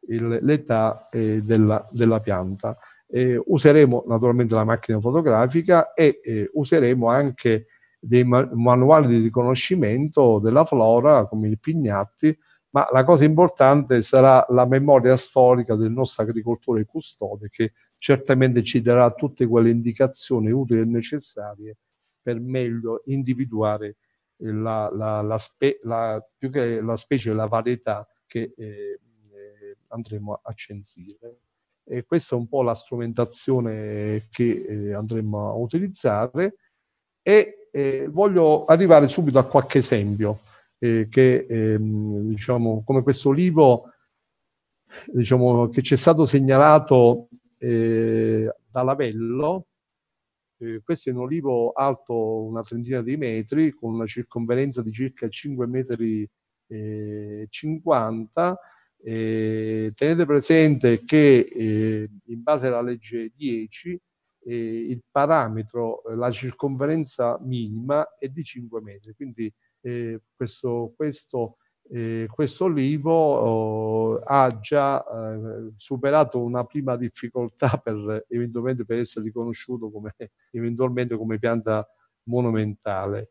l'età eh, della, della pianta. Eh, useremo naturalmente la macchina fotografica e eh, useremo anche dei ma manuali di riconoscimento della flora come i Pignatti, ma la cosa importante sarà la memoria storica del nostro agricoltore custode, che certamente ci darà tutte quelle indicazioni utili e necessarie per meglio individuare la, la, la, spe la, più che la specie, la varietà che eh, andremo a censire. E questa è un po' la strumentazione che eh, andremo a utilizzare, e eh, voglio arrivare subito a qualche esempio eh, che ehm, diciamo, come questo olivo, diciamo, che ci è stato segnalato eh, da Lavello. Eh, questo è un olivo alto una trentina di metri, con una circonferenza di circa cinque metri e cinquanta. Eh, tenete presente che eh, in base alla legge dieci eh, il parametro, la circonferenza minima è di cinque metri, quindi eh, questo, questo, eh, questo olivo oh, ha già eh, superato una prima difficoltà per eventualmente per essere riconosciuto come eventualmente come pianta monumentale.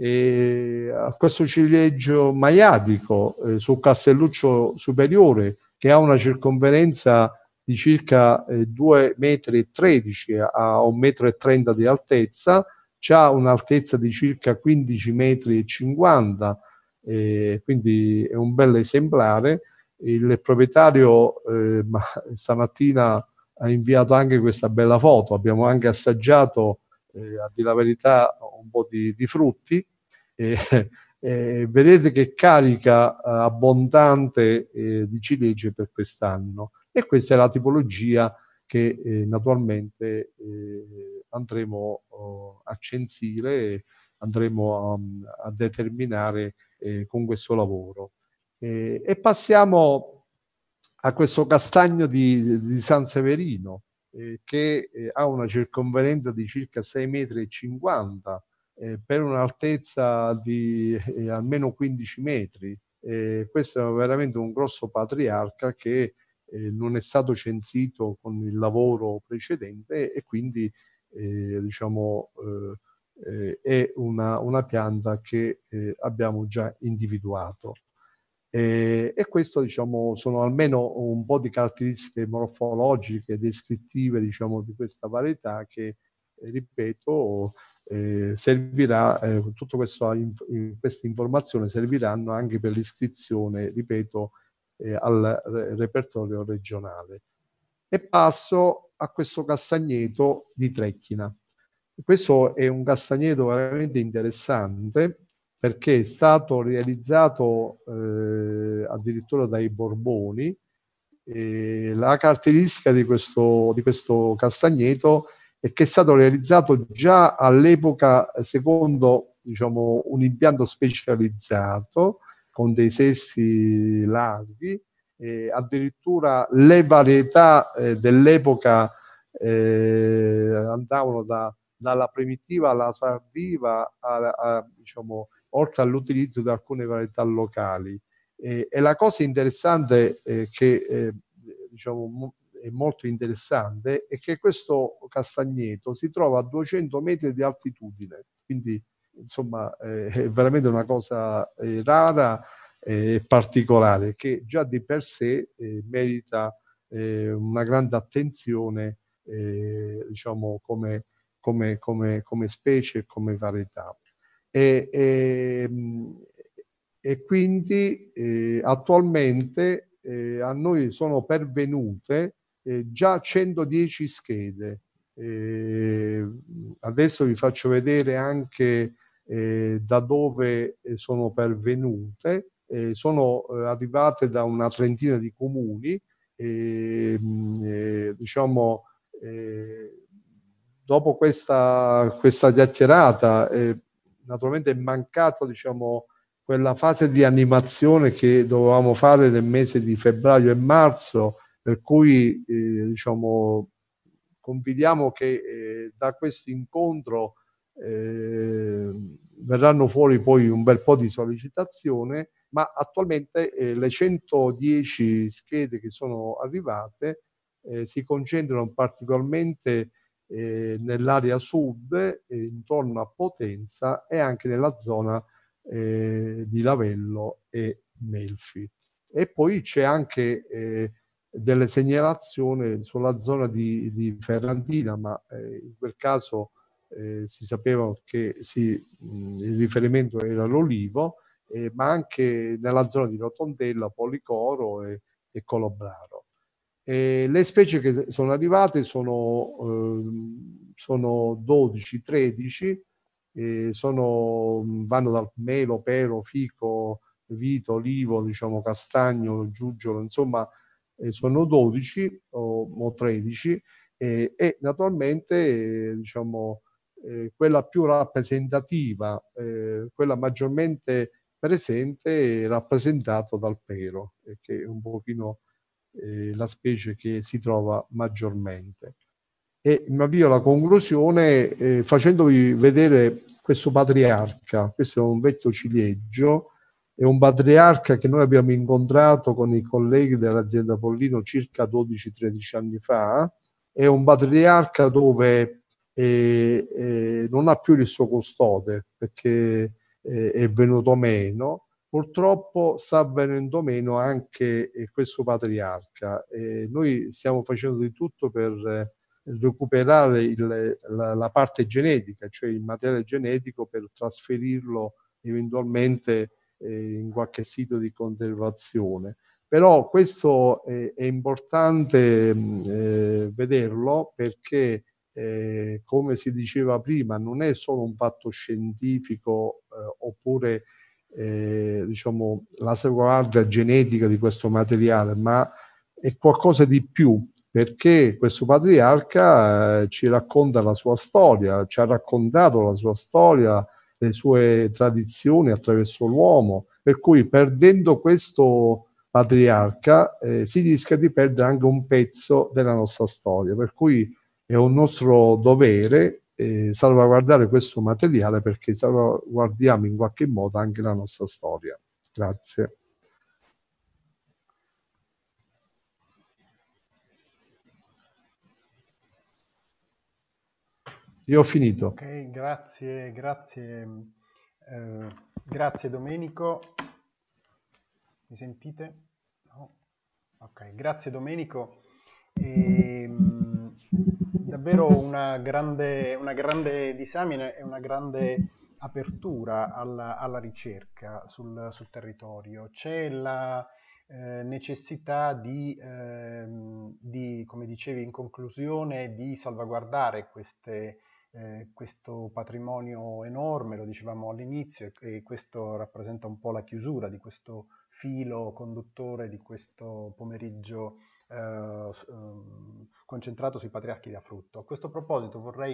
E a questo ciliegio maiatico eh, sul castelluccio superiore, che ha una circonferenza di circa eh, due metri e tredici a un metro e trenta di altezza, ha un'altezza di circa quindici metri e cinquanta, eh, quindi è un bel esemplare. Il proprietario eh, stamattina ha inviato anche questa bella foto. Abbiamo anche assaggiato, eh, a dire la verità, un po' di, di frutti. Eh, eh, vedete che carica eh, abbondante eh, di ciliegie per quest'anno, e questa è la tipologia che eh, naturalmente eh, andremo oh, a censire e andremo a, a determinare eh, con questo lavoro. Eh, e passiamo a questo castagno di, di San Severino, eh, che eh, ha una circonferenza di circa sei metri e cinquanta, eh, per un'altezza di eh, almeno quindici metri. Eh, questo è veramente un grosso patriarca che eh, non è stato censito con il lavoro precedente, e quindi eh, diciamo eh, è una, una pianta che eh, abbiamo già individuato. E, e questo, diciamo, sono almeno un po' di caratteristiche morfologiche, descrittive, diciamo, di questa varietà che, eh, ripeto, eh, servirà, eh, tutta questa, inf queste informazioni serviranno anche per l'iscrizione, ripeto, eh, al re repertorio regionale. E passo a questo castagneto di Trecchina. Questo è un castagneto veramente interessante, perché è stato realizzato eh, addirittura dai Borboni. E la caratteristica di questo, di questo castagneto è che è stato realizzato già all'epoca secondo, diciamo, un impianto specializzato con dei sesti larghi, e addirittura le varietà eh, dell'epoca eh, andavano da, dalla primitiva alla tardiva, a, a, diciamo, oltre all'utilizzo di alcune varietà locali. E, e la cosa interessante eh, che eh, diciamo è molto interessante è che questo castagneto si trova a duecento metri di altitudine, quindi insomma eh, è veramente una cosa eh, rara e eh, particolare, che già di per sé eh, merita eh, una grande attenzione, eh, diciamo, come, come, come, come specie e come varietà. E, e, e quindi eh, attualmente eh, a noi sono pervenute eh, già centodieci schede. Eh, adesso vi faccio vedere anche eh, da dove sono pervenute. Eh, sono eh, arrivate da una trentina di comuni. E, eh, diciamo, eh, dopo questa, questa chiacchierata, eh, naturalmente è mancata, diciamo, quella fase di animazione che dovevamo fare nel mese di febbraio e marzo, per cui eh, diciamo, confidiamo che eh, da questo incontro eh, verranno fuori poi un bel po' di sollecitazione, ma attualmente eh, le centodieci schede che sono arrivate eh, si concentrano particolarmente eh, nell'area sud, eh, intorno a Potenza, e anche nella zona eh, di Lavello e Melfi. E poi c'è anche eh, delle segnalazioni sulla zona di, di Ferrandina, ma eh, in quel caso eh, si sapeva che sì, mh, il riferimento era l'olivo, eh, ma anche nella zona di Rotondella, Policoro e, e Colobraro. E le specie che sono arrivate sono, eh, sono dodici tredici, eh, sono, vanno dal melo, pero, fico, vito, olivo, diciamo castagno, giuggiolo, insomma eh, sono dodici o, o tredici, eh, e naturalmente eh, diciamo eh, quella più rappresentativa, eh, quella maggiormente presente è rappresentato dal pero, eh, che è un pochino eh, la specie che si trova maggiormente. E mi avvio alla conclusione eh, facendovi vedere questo patriarca. Questo è un vecchio ciliegio, è un patriarca che noi abbiamo incontrato con i colleghi dell'azienda Pollino circa dodici tredici anni fa. È un patriarca dove eh, eh, non ha più il suo custode, perché eh, è venuto meno. Purtroppo sta venendo meno anche eh, questo patriarca. Eh, noi stiamo facendo di tutto per eh, recuperare il, la, la parte genetica, cioè il materiale genetico, per trasferirlo eventualmente eh, in qualche sito di conservazione. Però questo è, è importante eh, vederlo, perché eh, come si diceva prima, non è solo un fatto scientifico eh, oppure eh, diciamo la salvaguardia genetica di questo materiale, ma è qualcosa di più, perché questo patriarca eh, ci racconta la sua storia, ci ha raccontato la sua storia, le sue tradizioni attraverso l'uomo, per cui perdendo questo patriarca eh, si rischia di perdere anche un pezzo della nostra storia, per cui è un nostro dovere eh, salvaguardare questo materiale, perché salvaguardiamo in qualche modo anche la nostra storia. Grazie. Io ho finito. Ok, grazie, grazie, eh, grazie Domenico. Mi sentite? No? Ok, grazie Domenico. E, mh, davvero una grande, una grande disamine e una grande apertura alla, alla ricerca sul, sul territorio. C'è la eh, necessità di, ehm, di, come dicevi in conclusione, di salvaguardare queste, eh, questo patrimonio enorme, lo dicevamo all'inizio, e, e questo rappresenta un po' la chiusura di questo filo conduttore di questo pomeriggio eh, concentrato sui patriarchi da frutto. A questo proposito vorrei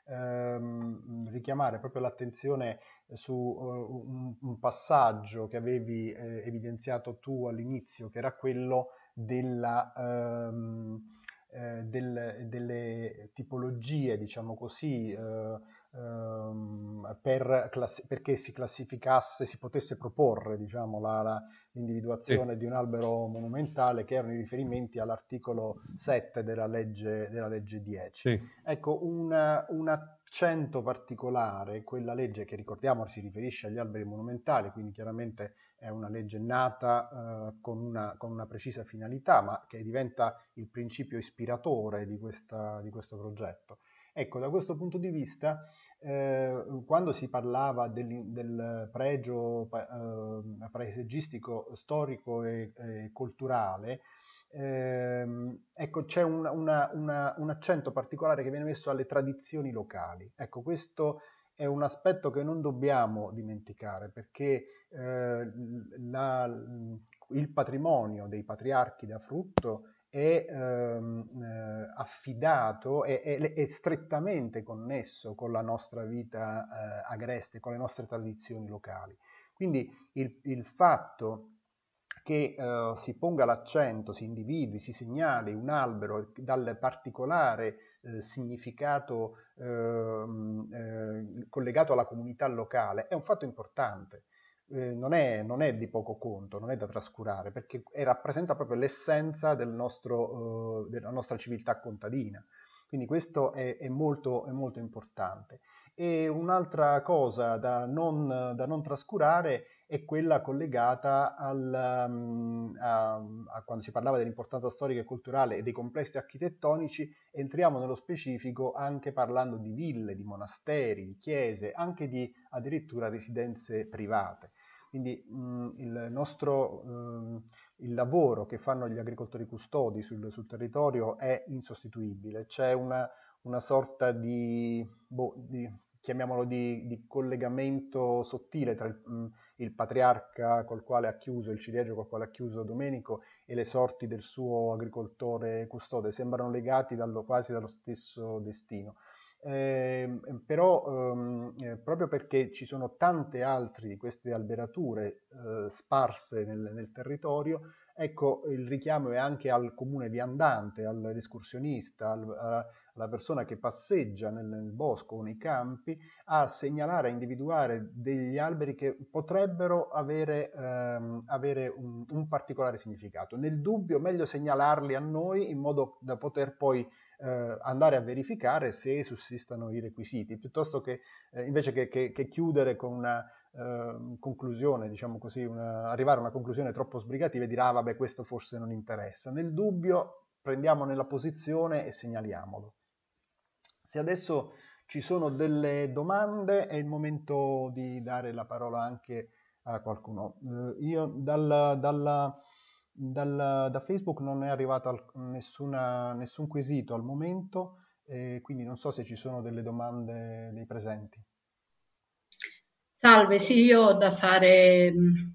ehm, richiamare proprio l'attenzione su uh, un, un passaggio che avevi eh, evidenziato tu all'inizio, che era quello della, ehm, eh, del, delle tipologie, diciamo così, eh, ehm, per perché si classificasse, si potesse proporre, diciamo, la, la, l'individuazione sì. di un albero monumentale, che erano i riferimenti all'articolo sette della legge, della legge dieci. Sì. Ecco, un, un accento particolare, quella legge che ricordiamo si riferisce agli alberi monumentali, quindi chiaramente è una legge nata eh, con, una, con una precisa finalità, ma che diventa il principio ispiratore di, questa, di questo progetto. Ecco, da questo punto di vista, eh, quando si parlava del, del pregio eh, paesaggistico, storico e, e culturale, ehm, ecco, c'è un, una, una, un accento particolare che viene messo alle tradizioni locali. Ecco, questo è un aspetto che non dobbiamo dimenticare, perché eh, la, il patrimonio dei patriarchi da frutto è ehm, eh, affidato, è, è, è strettamente connesso con la nostra vita eh, agreste, con le nostre tradizioni locali. Quindi il, il fatto che eh, si ponga l'accento, si individui, si segnali un albero dal particolare eh, significato eh, eh, collegato alla comunità locale è un fatto importante. Eh, non, è, non è di poco conto, non è da trascurare, perché è, rappresenta proprio l'essenza del nostro, eh, della nostra civiltà contadina. Quindi questo è, è, molto, è molto importante. E un'altra cosa da non, da non trascurare è quella collegata al, um, a, a quando si parlava dell'importanza storica e culturale e dei complessi architettonici, entriamo nello specifico anche parlando di ville, di monasteri, di chiese, anche di addirittura residenze private. Quindi mh, il nostro mh, il lavoro che fanno gli agricoltori custodi sul, sul territorio è insostituibile. C'è una, una sorta di, boh, di chiamiamolo di, di collegamento sottile tra il, mh, il patriarca col quale ha chiuso, il ciliegio col quale ha chiuso Domenico, e le sorti del suo agricoltore custode. Sembrano legati dallo, quasi dallo stesso destino. Eh, però ehm, eh, proprio perché ci sono tante altre di queste alberature eh, sparse nel, nel territorio, ecco, il richiamo è anche al comune viandante, all'escursionista, al, alla persona che passeggia nel, nel bosco o nei campi, a segnalare, a individuare degli alberi che potrebbero avere, ehm, avere un, un particolare significato. Nel dubbio, meglio segnalarli a noi in modo da poter poi eh, andare a verificare se sussistano i requisiti, piuttosto che eh, invece che, che, che chiudere con una eh, conclusione, diciamo così, una, arrivare a una conclusione troppo sbrigativa e dire ah vabbè, questo forse non interessa. Nel dubbio prendiamo nella posizione e segnaliamolo. Se adesso ci sono delle domande è il momento di dare la parola anche a qualcuno. Eh, io dal, dalla, dal, da Facebook non è arrivato nessuna, nessun quesito al momento, eh, quindi non so se ci sono delle domande dei presenti. Salve, sì, io ho da fare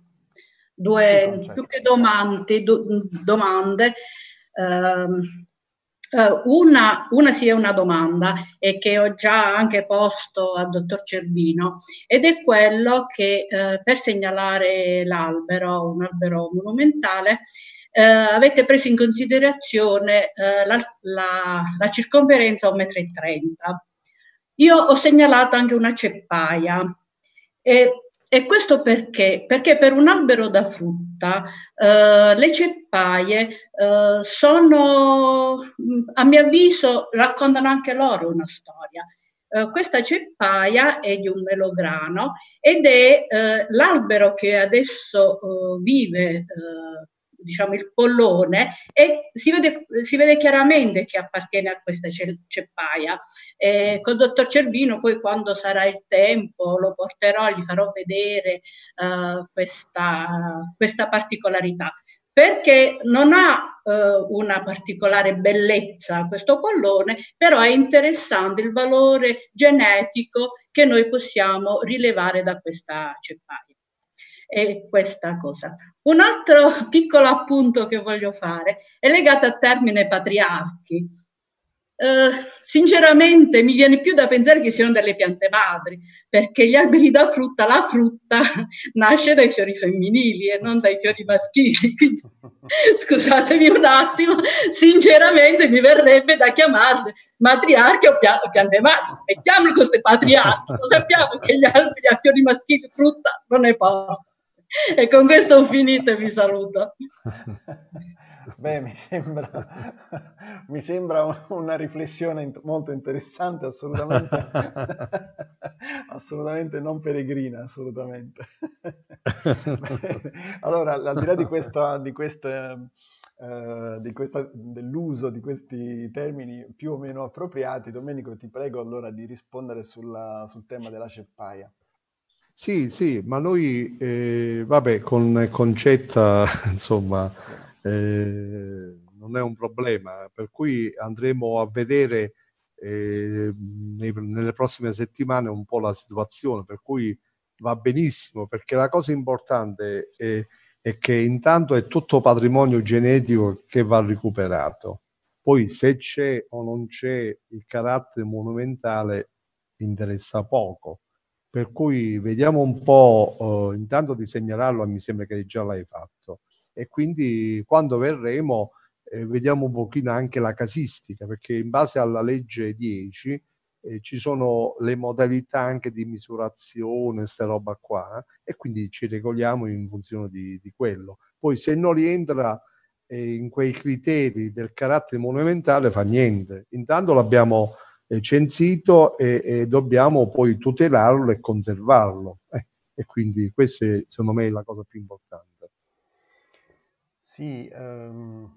due, sì, più che domande, do, domande. Um, Uh, una, una sì è una domanda e che ho già anche posto al dottor Cervino, ed è quello che uh, per segnalare l'albero, un albero monumentale, uh, avete preso in considerazione uh, la, la, la circonferenza un metro e trenta. Io ho segnalato anche una ceppaia e E questo perché? Perché per un albero da frutta eh, le ceppaie eh, sono, a mio avviso, raccontano anche loro una storia. eh, questa ceppaia è di un melograno ed è eh, l'albero che adesso eh, vive, eh, diciamo, il pollone, e si vede, si vede chiaramente che appartiene a questa ceppaia. Eh, col dottor Cervino poi, quando sarà il tempo, lo porterò, gli farò vedere eh, questa, questa particolarità, perché non ha eh, una particolare bellezza questo pollone, però è interessante il valore genetico che noi possiamo rilevare da questa ceppaia. E questa cosa. Un altro piccolo appunto che voglio fare è legato al termine patriarchi. Uh, sinceramente mi viene più da pensare che siano delle piante madri, perché gli alberi da frutta, la frutta nasce dai fiori femminili e non dai fiori maschili. Quindi, scusatemi un attimo, sinceramente mi verrebbe da chiamarle matriarchi o piante madri. Mettiamole queste patriarchi, lo sappiamo che gli alberi a fiori maschili frutta non ne portano. E con questo ho finito e vi saluto. Beh, mi sembra, mi sembra una riflessione molto interessante, assolutamente, assolutamente non peregrina, assolutamente. Allora, al di là di questa, di queste, uh, di questa, dell'uso di questi termini più o meno appropriati, Domenico, ti prego allora di rispondere sulla, sul tema della ceppaia. Sì, sì, ma noi, eh, vabbè, con Concetta, insomma, eh, non è un problema, per cui andremo a vedere eh, nei, nelle prossime settimane un po' la situazione, per cui va benissimo, perché la cosa importante è, è che intanto è tutto patrimonio genetico che va recuperato. Poi se c'è o non c'è il carattere monumentale interessa poco. Per cui vediamo un po', eh, intanto di segnalarlo, mi sembra che già l'hai fatto, e quindi quando verremo eh, vediamo un pochino anche la casistica, perché in base alla legge dieci eh, ci sono le modalità anche di misurazione, sta roba qua, eh, e quindi ci regoliamo in funzione di, di quello. Poi se non rientra eh, in quei criteri del carattere monumentale fa niente, intanto l'abbiamo censito e, e dobbiamo poi tutelarlo e conservarlo, eh, e quindi questa è, secondo me, la cosa più importante. Sì, um,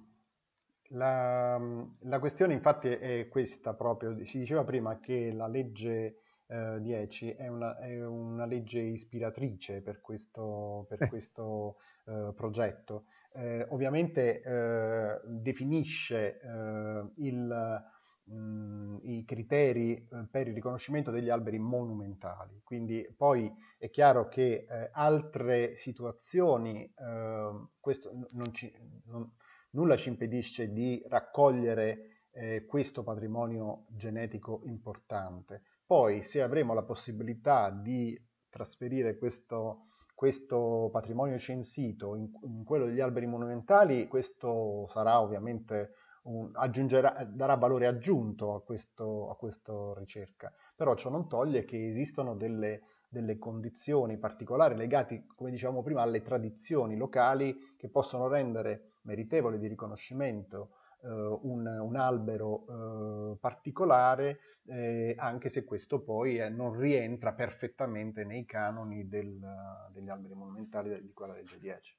la, la questione infatti è questa proprio. Si diceva prima che la legge uh, dieci è una, è una legge ispiratrice per questo, per eh. questo uh, progetto. Uh, ovviamente uh, definisce uh, il Mh, i criteri eh, per il riconoscimento degli alberi monumentali. Quindi poi è chiaro che eh, altre situazioni, eh, questo non ci, non, nulla ci impedisce di raccogliere eh, questo patrimonio genetico importante. Poi se avremo la possibilità di trasferire questo, questo patrimonio censito in, in quello degli alberi monumentali, questo sarà ovviamente Un, aggiungerà, darà valore aggiunto a, questo, a questa ricerca, però ciò non toglie che esistono delle, delle condizioni particolari legate, come dicevamo prima, alle tradizioni locali che possono rendere meritevole di riconoscimento eh, un, un albero eh, particolare, eh, anche se questo poi eh, non rientra perfettamente nei canoni del, degli alberi monumentali di quella legge dieci.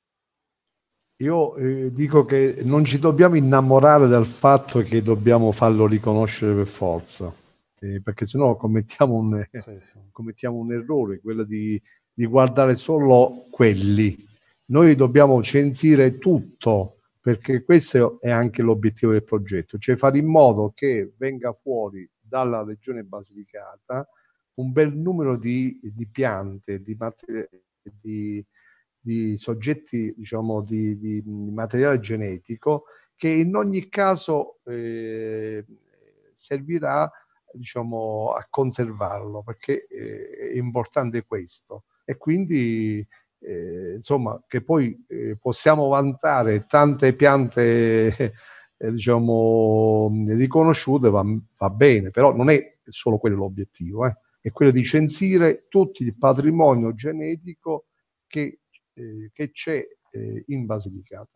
Io eh, dico che non ci dobbiamo innamorare del fatto che dobbiamo farlo riconoscere per forza, eh, perché sennò commettiamo un, sì, sì. commettiamo un errore, quello di, di guardare solo quelli. Noi dobbiamo censire tutto, perché questo è anche l'obiettivo del progetto, cioè fare in modo che venga fuori dalla regione Basilicata un bel numero di, di piante, di materiali, di di soggetti, diciamo, di, di materiale genetico che in ogni caso eh, servirà, diciamo, a conservarlo, perché eh, è importante questo. E quindi, eh, insomma, che poi eh, possiamo vantare tante piante, eh, diciamo, riconosciute, va, va bene, però non è solo quello l'obiettivo, eh. È quello di censire tutto il patrimonio genetico che Eh, che c'è eh, in Basilicata.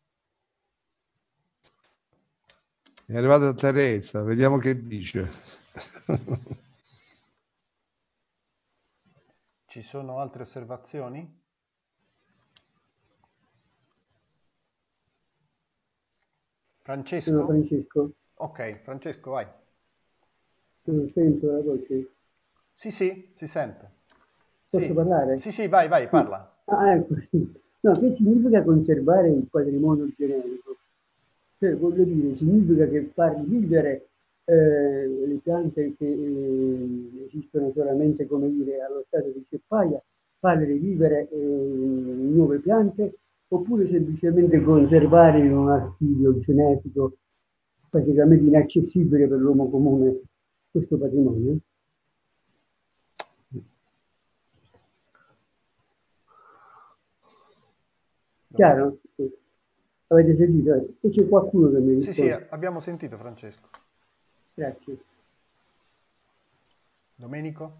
È arrivata Teresa, vediamo che dice. Ci sono altre osservazioni? Francesco? Sono Francesco. Ok, Francesco, vai. Non sento la voce. Sì, sì, si sente. Posso Sì, parlare? sì, sì, vai, vai, parla. Ah, ecco, sì. No, che significa conservare il patrimonio genetico? Cioè, voglio dire, significa che far vivere eh, le piante che eh, esistono solamente, come dire, allo stato di ceppaia, farle rivivere eh, nuove piante, oppure semplicemente conservare in un archivio genetico praticamente inaccessibile per l'uomo comune questo patrimonio? Chiaro? Sì. Avete sentito? E c'è qualcuno che mi Sì, sì, risponde. abbiamo sentito Francesco. Grazie. Domenico?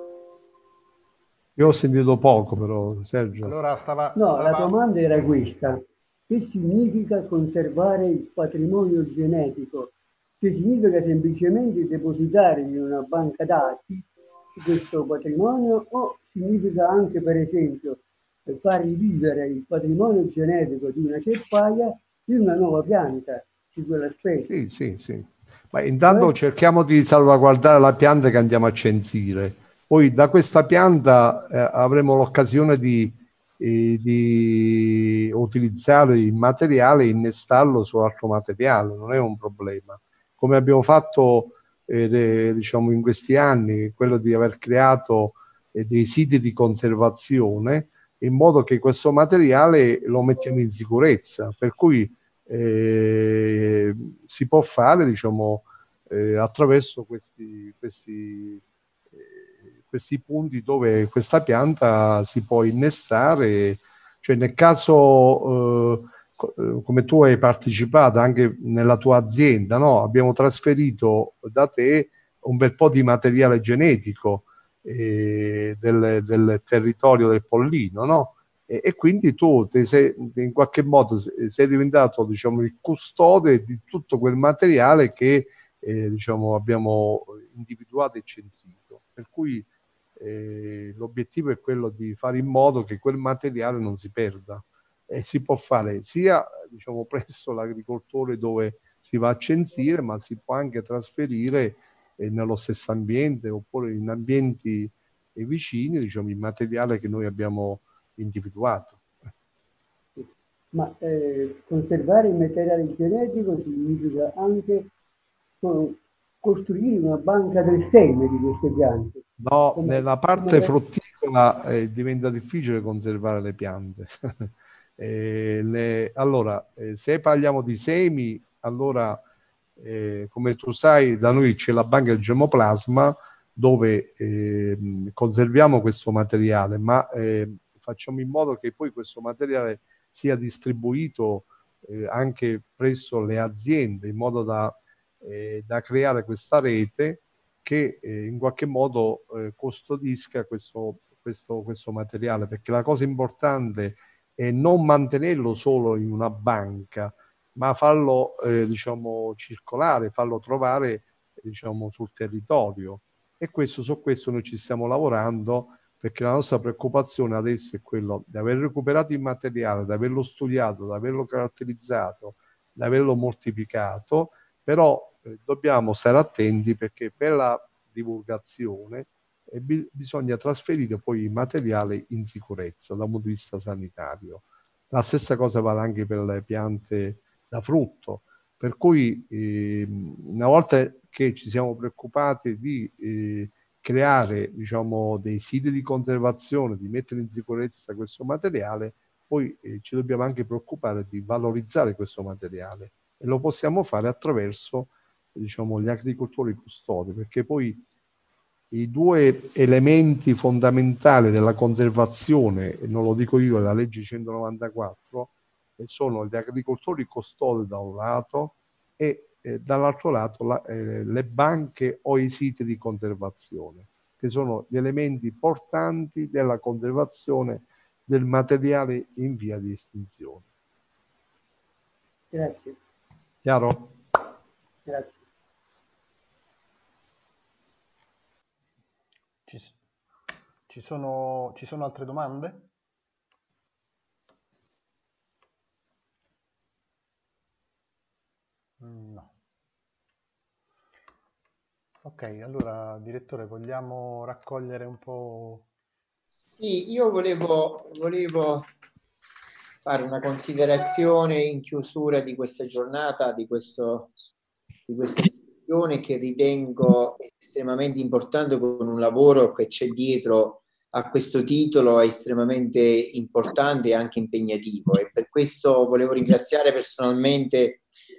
Io ho sentito poco però, Sergio. Allora stava... No, la stava... domanda era questa. Che significa conservare il patrimonio genetico? Che significa semplicemente depositare in una banca dati questo patrimonio o significa anche, per esempio, far rivivere il patrimonio genetico di una ceppaia in una nuova pianta di quella specie? Sì, sì, sì. Ma intanto Cioè, cerchiamo di salvaguardare la pianta che andiamo a censire. Poi da questa pianta eh, avremo l'occasione di, eh, di utilizzare il materiale e innestarlo su altro materiale, non è un problema. Come abbiamo fatto eh, de- diciamo in questi anni, quello di aver creato eh, dei siti di conservazione in modo che questo materiale lo mettiamo in sicurezza, per cui eh, si può fare, diciamo, eh, attraverso questi, questi, eh, questi punti dove questa pianta si può innestare, cioè nel caso, eh, co- come tu hai partecipato anche nella tua azienda, no? Abbiamo trasferito da te un bel po' di materiale genetico eh, del, del territorio del Pollino, no? E, e quindi tu ti sei, in qualche modo sei diventato, diciamo, il custode di tutto quel materiale che eh, diciamo, abbiamo individuato e censito. Per cui eh, l'obiettivo è quello di fare in modo che quel materiale non si perda e si può fare sia, diciamo, presso l'agricoltore dove si va a censire, ma si può anche trasferire eh, nello stesso ambiente oppure in ambienti eh, vicini, diciamo, il materiale che noi abbiamo individuato. ma eh, conservare il materiale genetico significa anche co- costruire una banca del seme di queste piante. No, Come, nella come parte le- frutticola eh, diventa difficile conservare le piante. Eh, le- allora, eh, se parliamo di semi, allora, eh, come tu sai, da noi c'è la banca del germoplasma dove eh, conserviamo questo materiale, ma eh, facciamo in modo che poi questo materiale sia distribuito eh, anche presso le aziende in modo da, eh, da creare questa rete che eh, in qualche modo eh, custodisca questo, questo, questo materiale, perché la cosa importante è non mantenerlo solo in una banca, ma farlo eh, diciamo, circolare, farlo trovare diciamo, sul territorio. E questo, su questo noi ci stiamo lavorando, perché la nostra preoccupazione adesso è quella di aver recuperato il materiale, di averlo studiato, di averlo caratterizzato, di averlo mortificato, però eh, dobbiamo stare attenti perché per la divulgazione eh, bi- bisogna trasferire poi il materiale in sicurezza da un punto di vista sanitario. La stessa cosa vale anche per le piante da frutto, per cui eh, una volta che ci siamo preoccupati di eh, creare diciamo, dei siti di conservazione, di mettere in sicurezza questo materiale, poi eh, ci dobbiamo anche preoccupare di valorizzare questo materiale e lo possiamo fare attraverso diciamo, gli agricoltori custodi, perché poi i due elementi fondamentali della conservazione, e non lo dico io, è la legge centonovantaquattro, sono gli agricoltori custodi da un lato e eh, dall'altro lato la, eh, le banche o i siti di conservazione, che sono gli elementi portanti della conservazione del materiale in via di estinzione. Grazie. Chiaro? Grazie. Ci, ci sono, ci sono altre domande? No. Ok, allora direttore, vogliamo raccogliere un po'? Sì, io volevo, volevo fare una considerazione in chiusura di questa giornata, di, questo, di questa discussione che ritengo estremamente importante, con un lavoro che c'è dietro a questo titolo estremamente importante e anche impegnativo, e per questo volevo ringraziare personalmente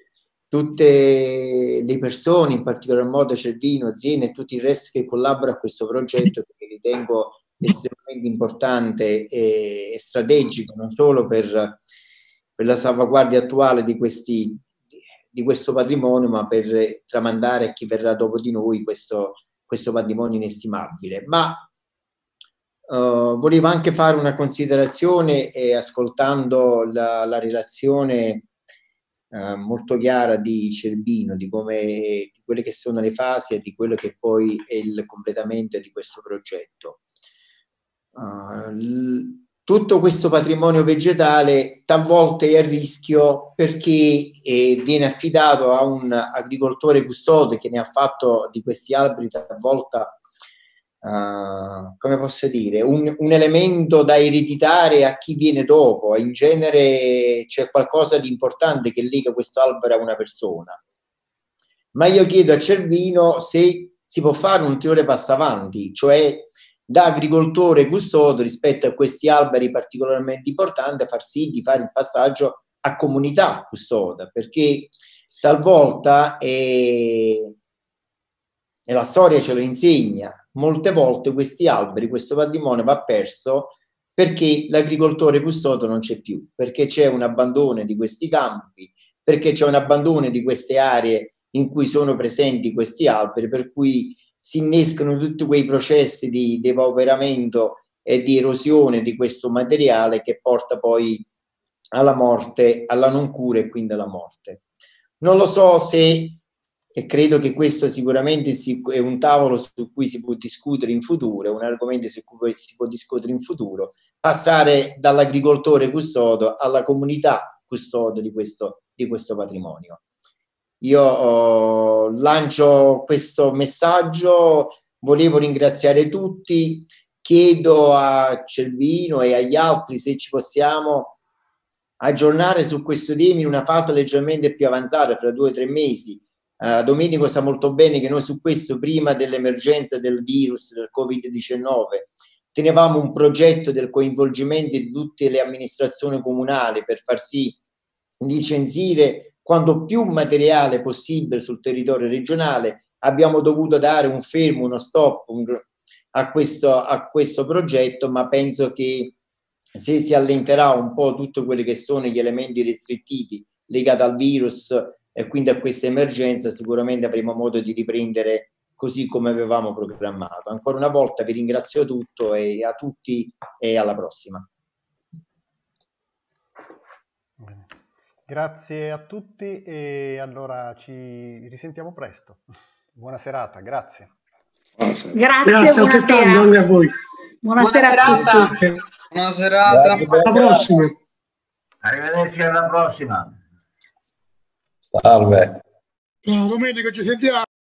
tutte le persone, in particolar modo Cervino, Ziena e tutto il resto che collabora a questo progetto, che ritengo estremamente importante e strategico, non solo per, per la salvaguardia attuale di, questi, di questo patrimonio, ma per tramandare a chi verrà dopo di noi questo, questo patrimonio inestimabile. Ma uh, volevo anche fare una considerazione, eh, ascoltando la, la relazione Uh, molto chiara di Cervino, di come, di quelle che sono le fasi e di quello che poi è il completamento di questo progetto. Uh, l- tutto questo patrimonio vegetale talvolta è a rischio perché eh, viene affidato a un agricoltore custode che ne ha fatto di questi alberi talvolta, Uh, come posso dire, un, un elemento da ereditare a chi viene dopo. In genere c'è qualcosa di importante che lega questo albero a una persona. Ma io chiedo a Cervino se si può fare un ulteriore passo avanti, cioè da agricoltore custode rispetto a questi alberi particolarmente importanti, far sì di fare il passaggio a comunità custode, perché talvolta è, e la storia ce lo insegna, molte volte questi alberi, questo patrimonio va perso perché l'agricoltore custode non c'è più, perché c'è un abbandono di questi campi, perché c'è un abbandono di queste aree in cui sono presenti questi alberi, per cui si innescano tutti quei processi di depauperamento e di erosione di questo materiale che porta poi alla morte, alla non cura e quindi alla morte. Non lo so se, e credo che questo sicuramente è un tavolo su cui si può discutere in futuro, un argomento su cui si può discutere in futuro, passare dall'agricoltore custode alla comunità custode di questo, di questo patrimonio. Io oh, lancio questo messaggio, volevo ringraziare tutti, chiedo a Cervino e agli altri se ci possiamo aggiornare su questo tema in una fase leggermente più avanzata, fra due o tre mesi. Uh, Domenico sa molto bene che noi su questo, prima dell'emergenza del virus, del Covid diciannove, tenevamo un progetto del coinvolgimento di tutte le amministrazioni comunali per far sì di censire quanto più materiale possibile sul territorio regionale. Abbiamo dovuto dare un fermo, uno stop un, a, questo, a questo progetto, ma penso che se si allenterà un po' tutti quelli che sono gli elementi restrittivi legati al virus e quindi a questa emergenza, sicuramente avremo modo di riprendere così come avevamo programmato. Ancora una volta vi ringrazio tutto e a tutti e alla prossima. Bene. Grazie a tutti e allora ci risentiamo presto. Buona serata, grazie. Grazie, grazie buonasera. Anche a voi. Buonasera Buona a tutti. Buona serata. Alla prossima. Arrivederci, alla prossima. Salve. Ciao Domenico, ci sentiamo.